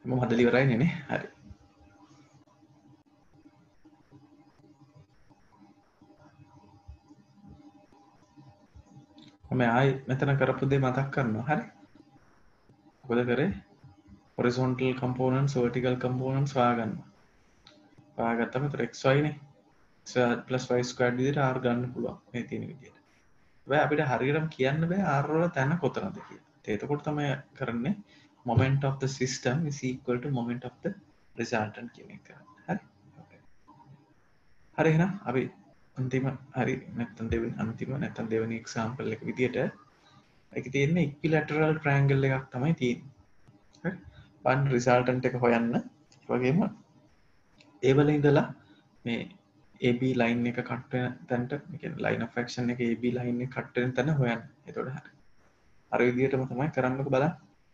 මම හදලා ඉවරයි නේ. හරි. මම ආයි මෙතන කරපු දේ මතක් කරනවා. හරි. මොකද කරේ? horizontal components, vertical components හොයාගන්නවා. හොයාගත්තම ඒතර xy නේ. x plus y squared විදිහට r ගන්න පුළුවන් මේ තියෙන විදිහට. හැබැයි අපිට හරියටම කියන්න බෑ r වල තැන කොතනද කියලා. එතකොට තමයි කරන්නේ moment of the system is equal to moment of the resultant කියන එක කරන්නේ. හරි. හරි එහෙනම් අපි අන්තිම හරි නැත්නම් දෙවෙනි example එක විදිහට ඒකේ තියෙන්නේ equilateral triangle එකක් තමයි තියෙන්නේ. හරි. බලන්න resultant එක හොයන්න. ඒ වගේම ඒ වල ඉඳලා මේ AB line එක කට් වෙන තැනට ඒ කියන්නේ line of action එකේ AB line එක කට් වෙන තැන හොයන්න. එතකොට හරි. අර විදිහටම තමයි කරන්නකො බලන්න.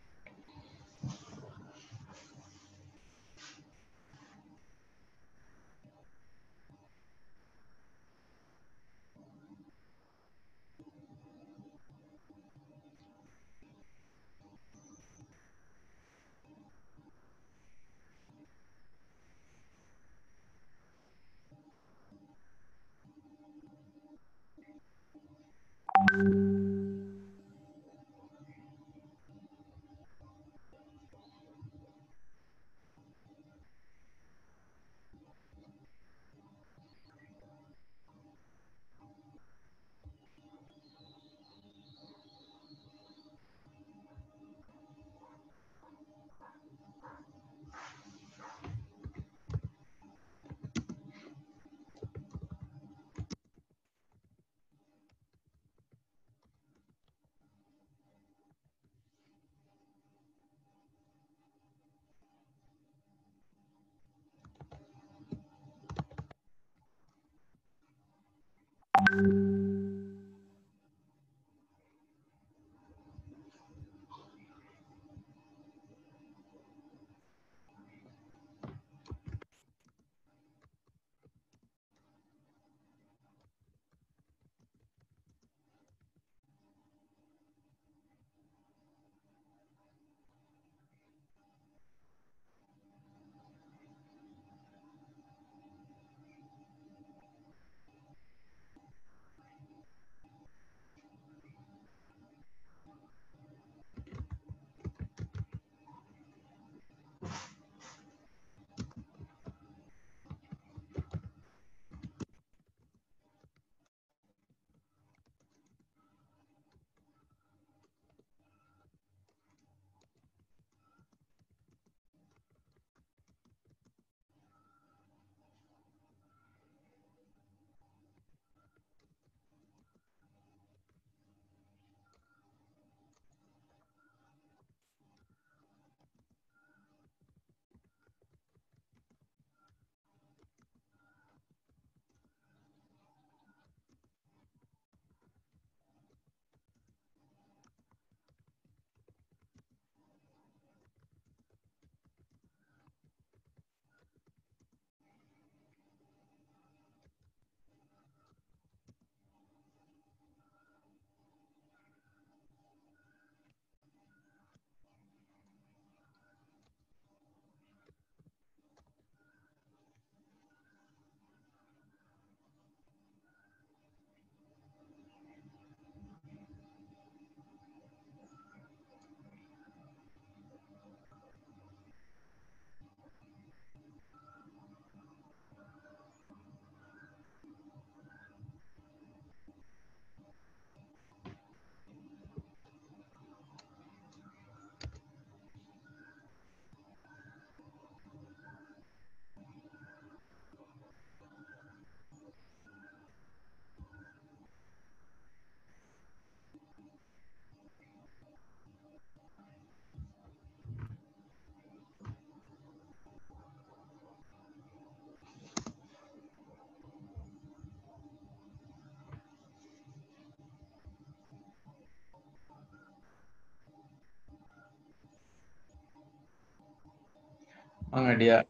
මම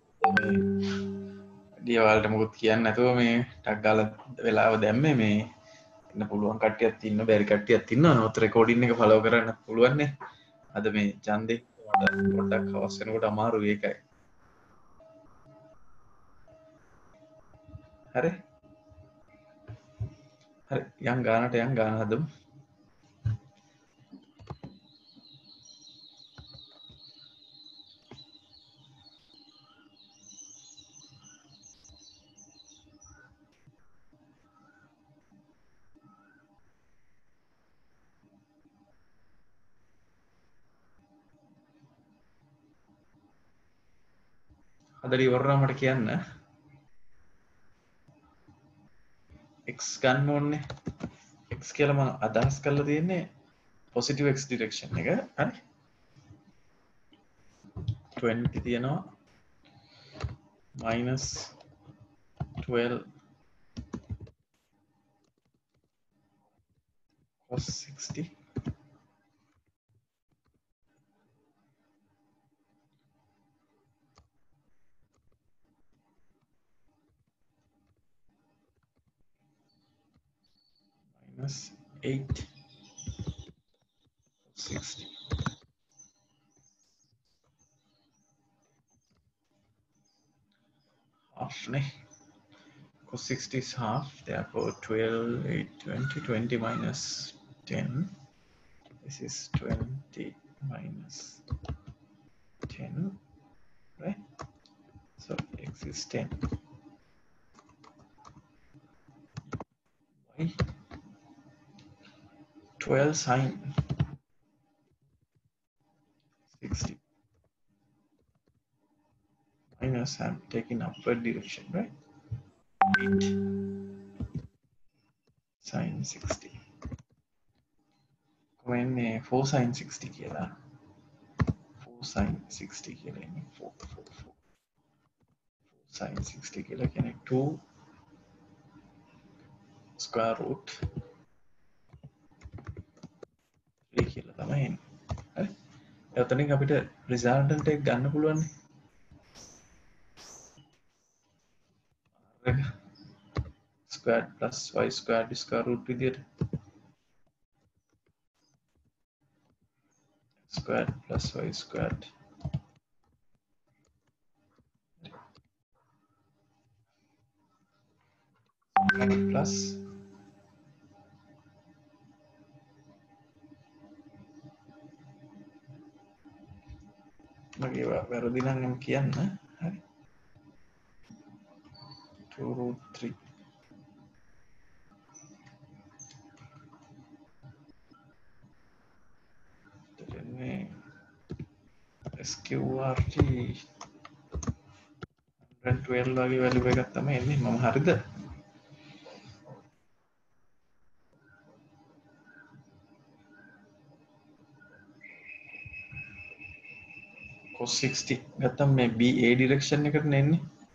අඩිය ඔයාලට මොකුත් කියන්නේ නැතුව මේ ටක් ගාලා වෙලාව දැම්මේ මේ ඉන්න පුළුවන් කට්ටියක් ඉන්න බැරි කට්ටියක් ඉන්නවා නෝත් රෙකෝඩින් එක ෆලෝ කරන්න පුළුවන් නේ අද මේ ඡන්දේ පොඩ්ඩක් හවස් වෙනකොට අමාරුයි ඒකයි. හරි. හරි යන් ගානට යන් ගාන හදමු. හදලා ඉවරලා මට කියන්න. x ගන්න ඕනේ. x කියලා මම අදහස් කරලා තියෙන්නේ positive x direction එක. හරි. 20 තියෙනවා minus 12 cos 60 minus 8 60 half ne cos 60 is half, therefore 12 8 20 20 minus 10, this is 20 minus 10, right? So x is 10, y 12 sin 60 minus, I'm taking upward direction, right? 8 sin 60. When 4 sin 60 කියලා 4 sin 60 කියලා එන්නේ 4 sin 60 කියලා කියන්නේ 2 square root 3 කියලා තමයි එන්නේ. හරි. එතනින් අපිට resultant එක ගන්න පුළුවන් නේ. squared plus y squared square root විදියට squared plus y squared plus මගේ වැරදි නම් කියන්න. හරි 2 root 3 SQRT 112 වගේ වැලියු එකක් තමයි එන්නේ. මම හරිද? cos 60 ගත්තම මේ BA direction එකට නෙන්නේ.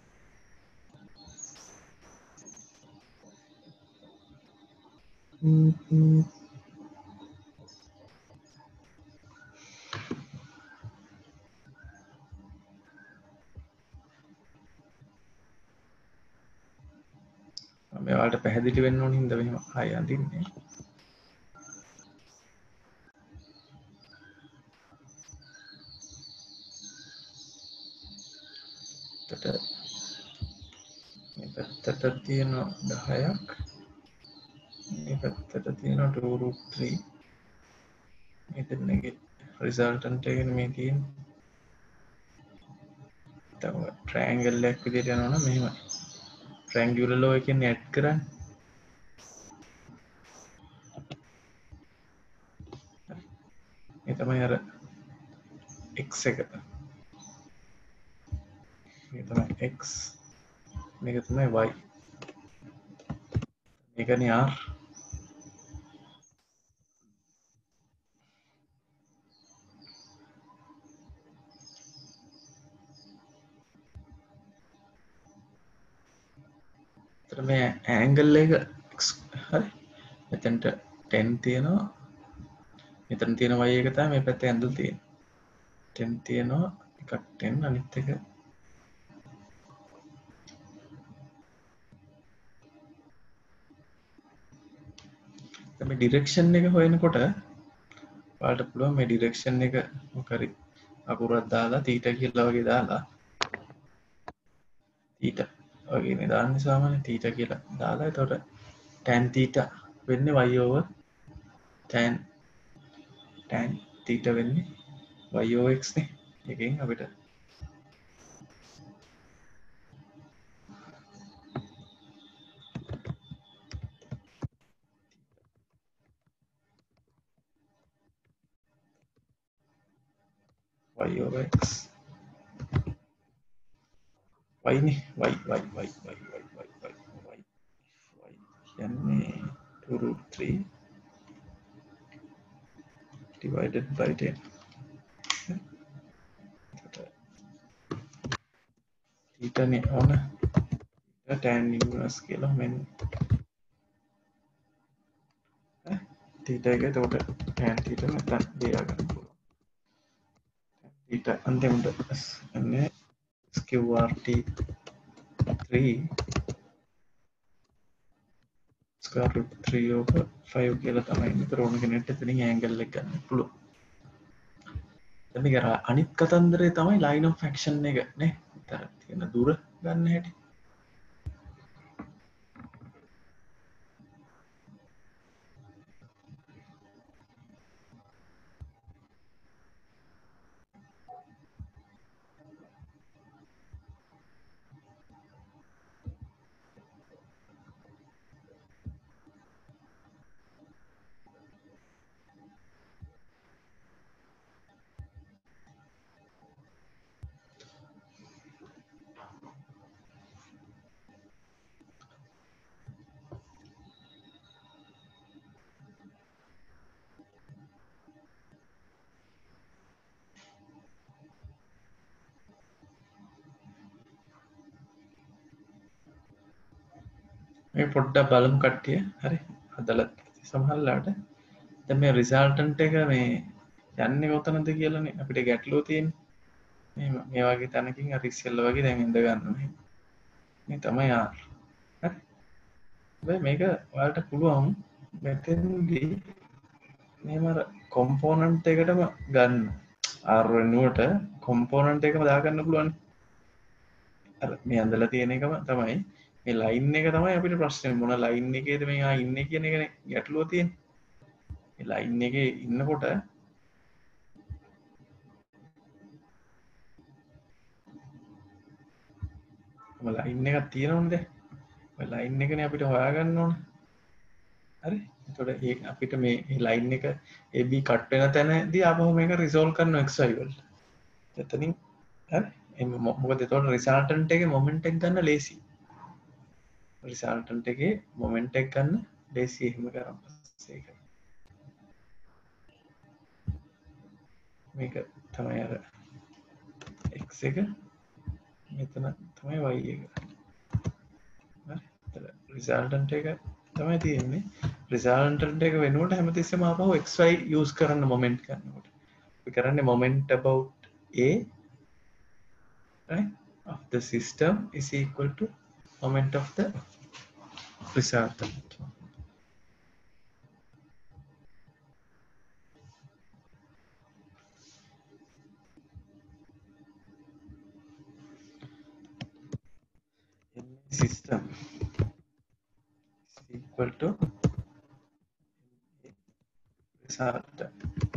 මේවාට පැහැදිලි වෙන්න ඕන හින්දා මෙහෙම ආයෙ අඳින්නේ. මේ පැත්තට තියෙන 10ක්, මේ පැත්තට තියෙන 2 root 3. මෙතනගේ resultant එක මේ තියෙන. තව triangle එකක් විදියට යනවා නම් මෙහෙමයි. triangular law එකෙන් add කරන්න. මේ තමයි අර x එක. මේ තමයි x. මේක තමයි y. මේකනේ r. මේ angle එක හරි මෙතනට 10 තියෙනවා, මෙතන තියෙන y එක තමයි මේ පැත්තේ ඇඳලා තියෙන්නේ. 10 තියෙනවා, එකක් 10 අනිත් එක මේ ඩිරෙක්ෂන් එක හොයනකොට ඔයාලට පුළුවන් මේ ඩිරෙක්ෂන් එක මොකරි අකුරක් දාලා තීටා කියලා වගේ දාලා තීටා වගේනේ දාන්නේ සාමාන්‍ය තීටා කියලා දාලා එතකොට tan තීටා වෙන්නේ y over tan තීටා වෙන්නේ y over x නේ. එකෙන් අපිට y over x y නේ y කියන්නේ 2 root 3 divided by 10 theta නේ ඕන tan inverse කියලා මෙන්න theta එක එතකොට tan theta නැත්නම් ලියා ගන්න පුළුවන් theta අන්තිමට එන්නේ sqrt 3 square root 3 over 5 කියලා තමයි ඉන්නේ. ඒතර ඕන කෙනෙක්ට එතනින් angle එක ගන්න පුළුවන්. දැන් මේක අනිත් කතන්දරේ තමයි line of action එක නේ. ඒතර තියෙන දුර ගන්න හැටි. මේ පොඩ්ඩක් බලමු කට්ටිය. හරි. හදලා සමහරලාට දැන් මේ resultant එක මේ යන්නේ කොතනද කියලානේ අපිට ගැටලුව තියෙන්නේ. මේ වගේ තැනකින් අර ඉස්සෙල්ලා වගේ දැන් ඉඳ ගන්නවා. මේ තමයි R. හරි. හැබැයි මේක ඔයාලට පුළුවන් මෙතෙන්දී මේම අර කොම්පොනන්ට් එකටම ගන්න. R වෙනුවට කොම්පොනන්ට් එකම දාගන්න පුළුවන්. අර මේ ඇඳලා තියෙන එකම තමයි මේ ලයින් එක තමයි අපිට ප්‍රශ්නේ මොන ලයින් එකේද මේ ඉන්නේ කියන එකනේ ගැටලුව තියෙන්නේ. මේ ලයින් එකේ ඉන්නකොට ඔය ලයින් එකක් තියෙනවනේ. ඔය ලයින් එකනේ අපිට හොයාගන්න ඕන. හරි. එතකොට ඒක අපිට මේ ලයින් එක AB කට් වෙන තැනදී ආපහු මේක රිසෝල්ව් කරනවා xy වලට. එතනින් හරි. මොකද එතකොට රිසල්ටන්ට් එකේ මොමන්ට් එක ගන්න ලේසි. රිසල්ටන්ට් එකේ මොමන්ට් එක ගන්න ලේසි එහෙම කරන් පස්සේ ඒක. මේක තමයි අර x එක මෙතන තමයි y එක. හරි. එතන රිසල්ටන්ට් එක තමයි තියෙන්නේ. රිසල්ටන්ට් එක වෙනුවට හැමතිස්සෙම ආපහු xy යූස් කරන්න මොමන්ට් ගන්නකොට. අපි කරන්නේ moment about a right of the system is equal to moment of the resultant. System is equal to resultant.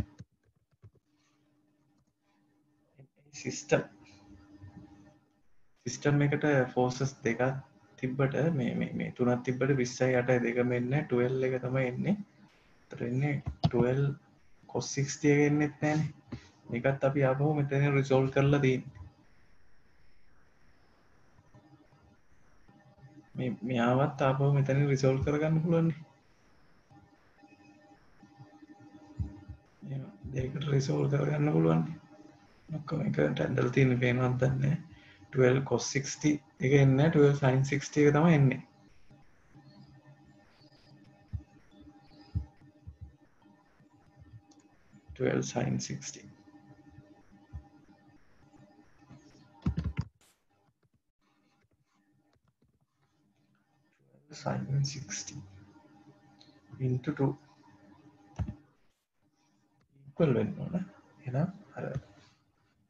System එකට forces දෙකක් තිබ්බට මේ තුනක් තිබ්බට 20යි 8යි දෙකම එන්නේ 12 එක තමයි එන්නේ. ඒතර එන්නේ 12 cos 60 එක එන්නෙත් නැහනේ. මේකත් අපි ආපහු මෙතන රිසෝල්ව් කරලා තියෙන්නේ. මෙයාවත් ආපහු මෙතන රිසෝල්ව් කරගන්න පුළුවන් නේ. දෙකට රිසෝල්ව් කරගන්න පුළුවන් නේ. ඔක්කොම එකට ඇඳලා තියෙන පේනවද දන්නේ 12 cos 60 එක එන්නේ 12 sin 60 එක තමයි එන්නේ. sin 60 sin 60 into 2 equal වෙන්න ඕන. එහෙනම් අර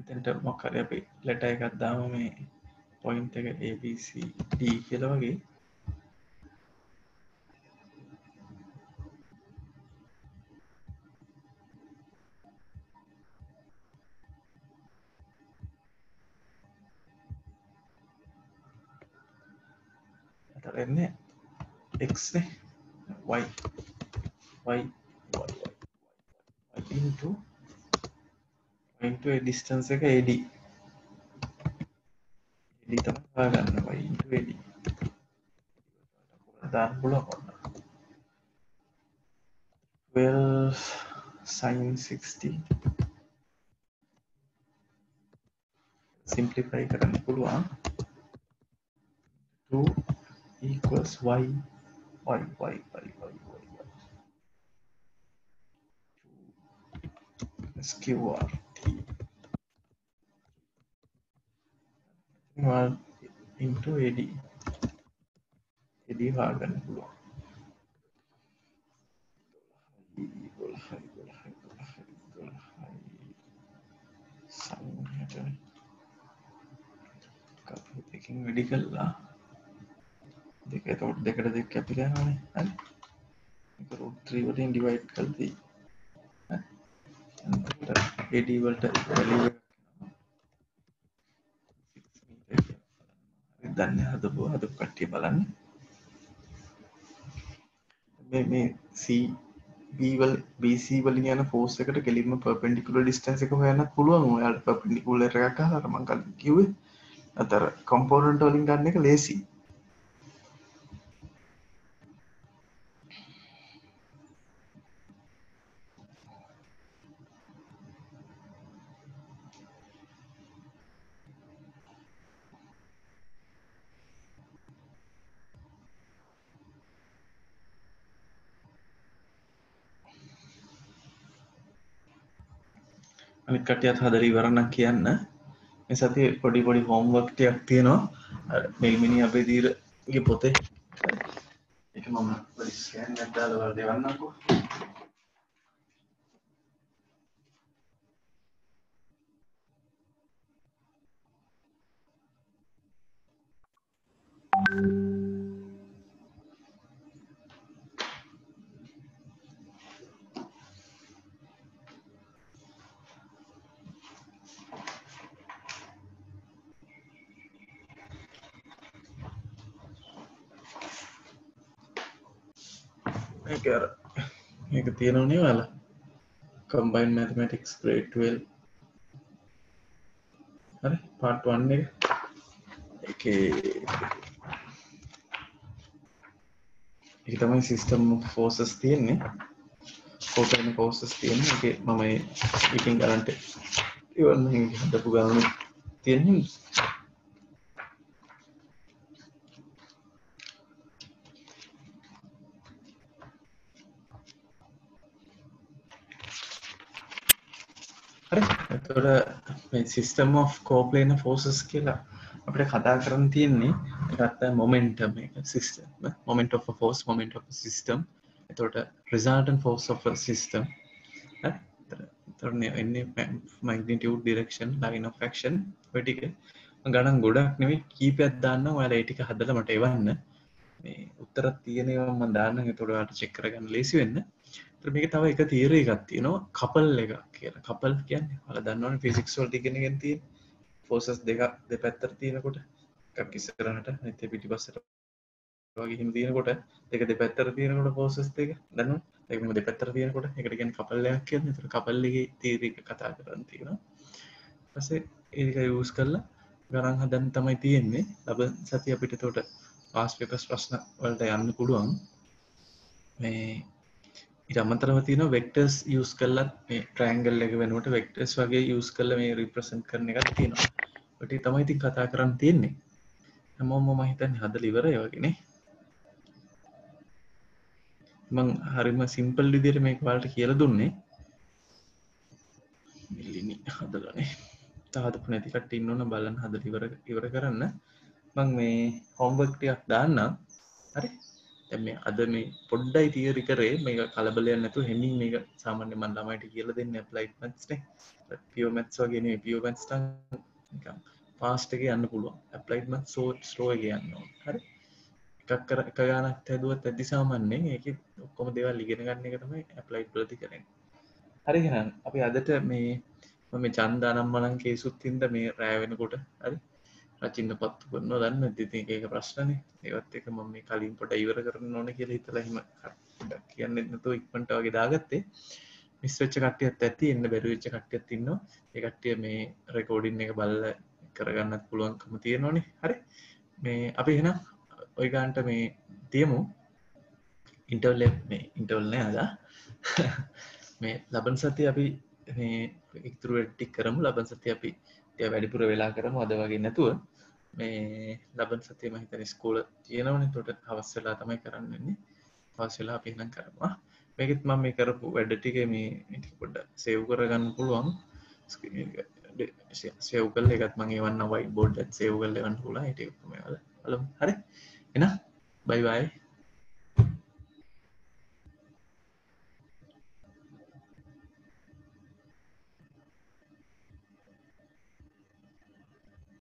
මෙතනට මොකක් හරි අපි ලෙටර් එකක් දාමු මේ පොයින්ට් එක ABC D කියලා වගේ. එතකොට එන්නේ x නේ y into a distance එක AD තමයි හොයාගන්න y into AD දාන්න පුළුවන් 12 sin 60 simplify කරන්න පුළුවන් 2 equals y sqrt into AD හොයාගන්න පුළුවන් 12 දෙකකින් වැඩි කළා දෙක එතකොට දෙකට දෙක කැපිලා යනවානේ හරි ඒක √3 වලින් ඩිවයිඩ් කරලා දී AD වලට වැලියු එක දන්නේ හදපු කට්ටිය බලන්න මේ C B වල BC වලින් යන ෆෝස් එකට කෙලින්ම perpendicular distance එක හොයන්නත් පුළුවන් ඔයාලට perpendicular එකක් අහලා අර මම කලින් කිව්වේ අතර component වලින් ගන්න එක ලේසි අනිත් කට්ටියත් හදලා ඉවර නම් කියන්න මේ සතියේ පොඩි homework ටිකක් තියෙනවා අර මෙල්මිනි අපේ දීරගේ පොතේ ඒක මම පොඩි ස්කෑන් එකක් දාලා වල දෙවන්නම්කෝ මේක තියෙනවනේ ඔයාලා combined mathematics grade 12 හරි part 1 එක ඒක තමයි system of forces තියෙන්නේ කොටන forces තියෙන්නේ ඒකේ මම ඉතින් ගලන්ට ඉවරනේ හදපු ගාන තියෙන්නේ එතකොට මේ system of coplanar forces කියලා අපිට කතා කරන්න තියෙන්නේ ඒකත් momentum එක system moment of a force moment of a system එතකොට resultant force of a system එතකොට එන්නේ magnitude direction line of action ඔය ටික ගණන් ගොඩක් නෙවෙයි කීපයක් දාන්න ඔයාලා ඒ ටික හදලා මට එවන්න මේ උත්තරත් තියෙන ඒවා මම දාන්නම් එතකොට ඔයාලට චෙක් කරගන්න ලේසි වෙන්න මේක තව එක තියරි එකක් තියෙනවා කපල් එකක් කියලා. කපල් කියන්නේ ඔයාලා දන්නවනේ ෆිසික්ස් වලට ඉගෙනගෙන තියෙන ෆෝසස් දෙක දෙපැත්තට තියෙනකොට එකක් ඉස්සරහට අනිත් එක පිටිපස්සට වගේ හිම තියෙනකොට දෙක දෙපැත්තට තියෙනකොට ෆෝසස් දෙක දන්නවනේ. ඒක මේ දෙපැත්තට තියෙනකොට ඒකට කියන්නේ කපල් එකක් කියන්නේ. ඒතර කපල් එකේ තියරි එක කතා කරන්න තියෙනවා. ඊට පස්සේ ඒක යූස් කරලා ගණන් හදන්න තමයි තියෙන්නේ. ලබන සතිය අපිට ඒතකොට පාස් පේපර්ස් ප්‍රශ්න වලට යන්න පුළුවන්. මේ ඊට අමතරව තියෙනවා වෙක්ටර්ස් යූස් කරලා මේ ට්‍රයැන්ගල් එක වෙනුවට වෙක්ටර්ස් වගේ යූස් කරලා මේ රිප්‍රසන්ට් කරන එකක් තියෙනවා. ඔය ටික තමයි ඉතින් කතා කරන්න තියෙන්නේ. හැමෝම මම හිතන්නේ හදලා ඉවරයි වගේ නේ. මම හරිම සිම්පල් විදිහට මේක ඔයාලට කියලා දුන්නේ. මිලිනි හදලානේ. තාහදපු නැති කට්ටිය ඉන්නවනම් බලන්න හදලා ඉවර කරන්න. මම මේ හෝම්වර්ක් ටිකක් දාන්නම්. හරි. දැන් මේ අද මේ පොඩ්ඩයි තියරි කරේ මේක කලබලයක් නැතුව හෙමින් මේක සාමාන්‍ය මම ළමයිට කියලා දෙන්නේ ඇප්ලයිඩ් මැත්ස් නේ පියුර් මැත්ස් වගේ නෙවෙයි පියුර් මැත්ස් නම් නිකන් ෆාස්ට් එකේ යන්න පුළුවන් ඇප්ලයිඩ් මැත්ස් ස්ලෝ එකේ යන්න ඕන හරි එක ගානක් හැදුවත් ඇති සාමාන්‍යයෙන් ඒකේ ඔක්කොම දේවල් ඉගෙන ගන්න එක තමයි ඇප්ලයිඩ් වලදී කරන්නේ හරි එහෙනම් අපි අදට මේ මම මේ ඡන්ද අනම්මනම් කේසුත් හින්දා මේ රැය වෙනකොට හරි රචින්න පත්තු කරනවා දන්නේ නැද්ද ඉතින් ඒක ප්‍රශ්නනේ ඒවත් එක මම මේ කලින් පොඩ ඉවර කරන්න ඕනේ කියලා හිතලා එහෙම කියන්නේ නැතුව ඉක්මනට වගේ දාගත්තේ මිස් වෙච්ච කට්ටියත් ඇති එන්න බැරි වෙච්ච කට්ටියත් ඉන්නවා ඒ කට්ටිය මේ රෙකෝඩින් එක බලලා කරගන්නත් පුළුවන්කම තියෙනවනේ හරි මේ අපි එහෙනම් ওই ගානට මේ තියමු ඉන්ටර්වල් මේ ඉන්ටර්වල් නෑ අද මේ ලබන සතිය අපි මේ ඉතුරු ටික කරමු ලබන සතිය අපි ටික වැඩිපුර වෙලා කරමු අද වගේ නැතුව මේ ලබන සතිය මම හිතන්නේ ඉස්කෝල තියෙනවනේ ඒකට හවස් වෙලා තමයි කරන්න වෙන්නේ හවස් වෙලා අපි එහෙනම් කරමු මේකෙත් මම මේ කරපු වැඩ ටික මේ ටික පොඩ්ඩක් සේව් කරගන්න පුළුවන් සේව් කරලා ඒකත් මම එවන්න වයිට් බෝඩ් එකත් සේව් කරලා එවන්න පුළුවන් ඒ ටික තමයි බලමු හරි එහෙනම් බයි බයි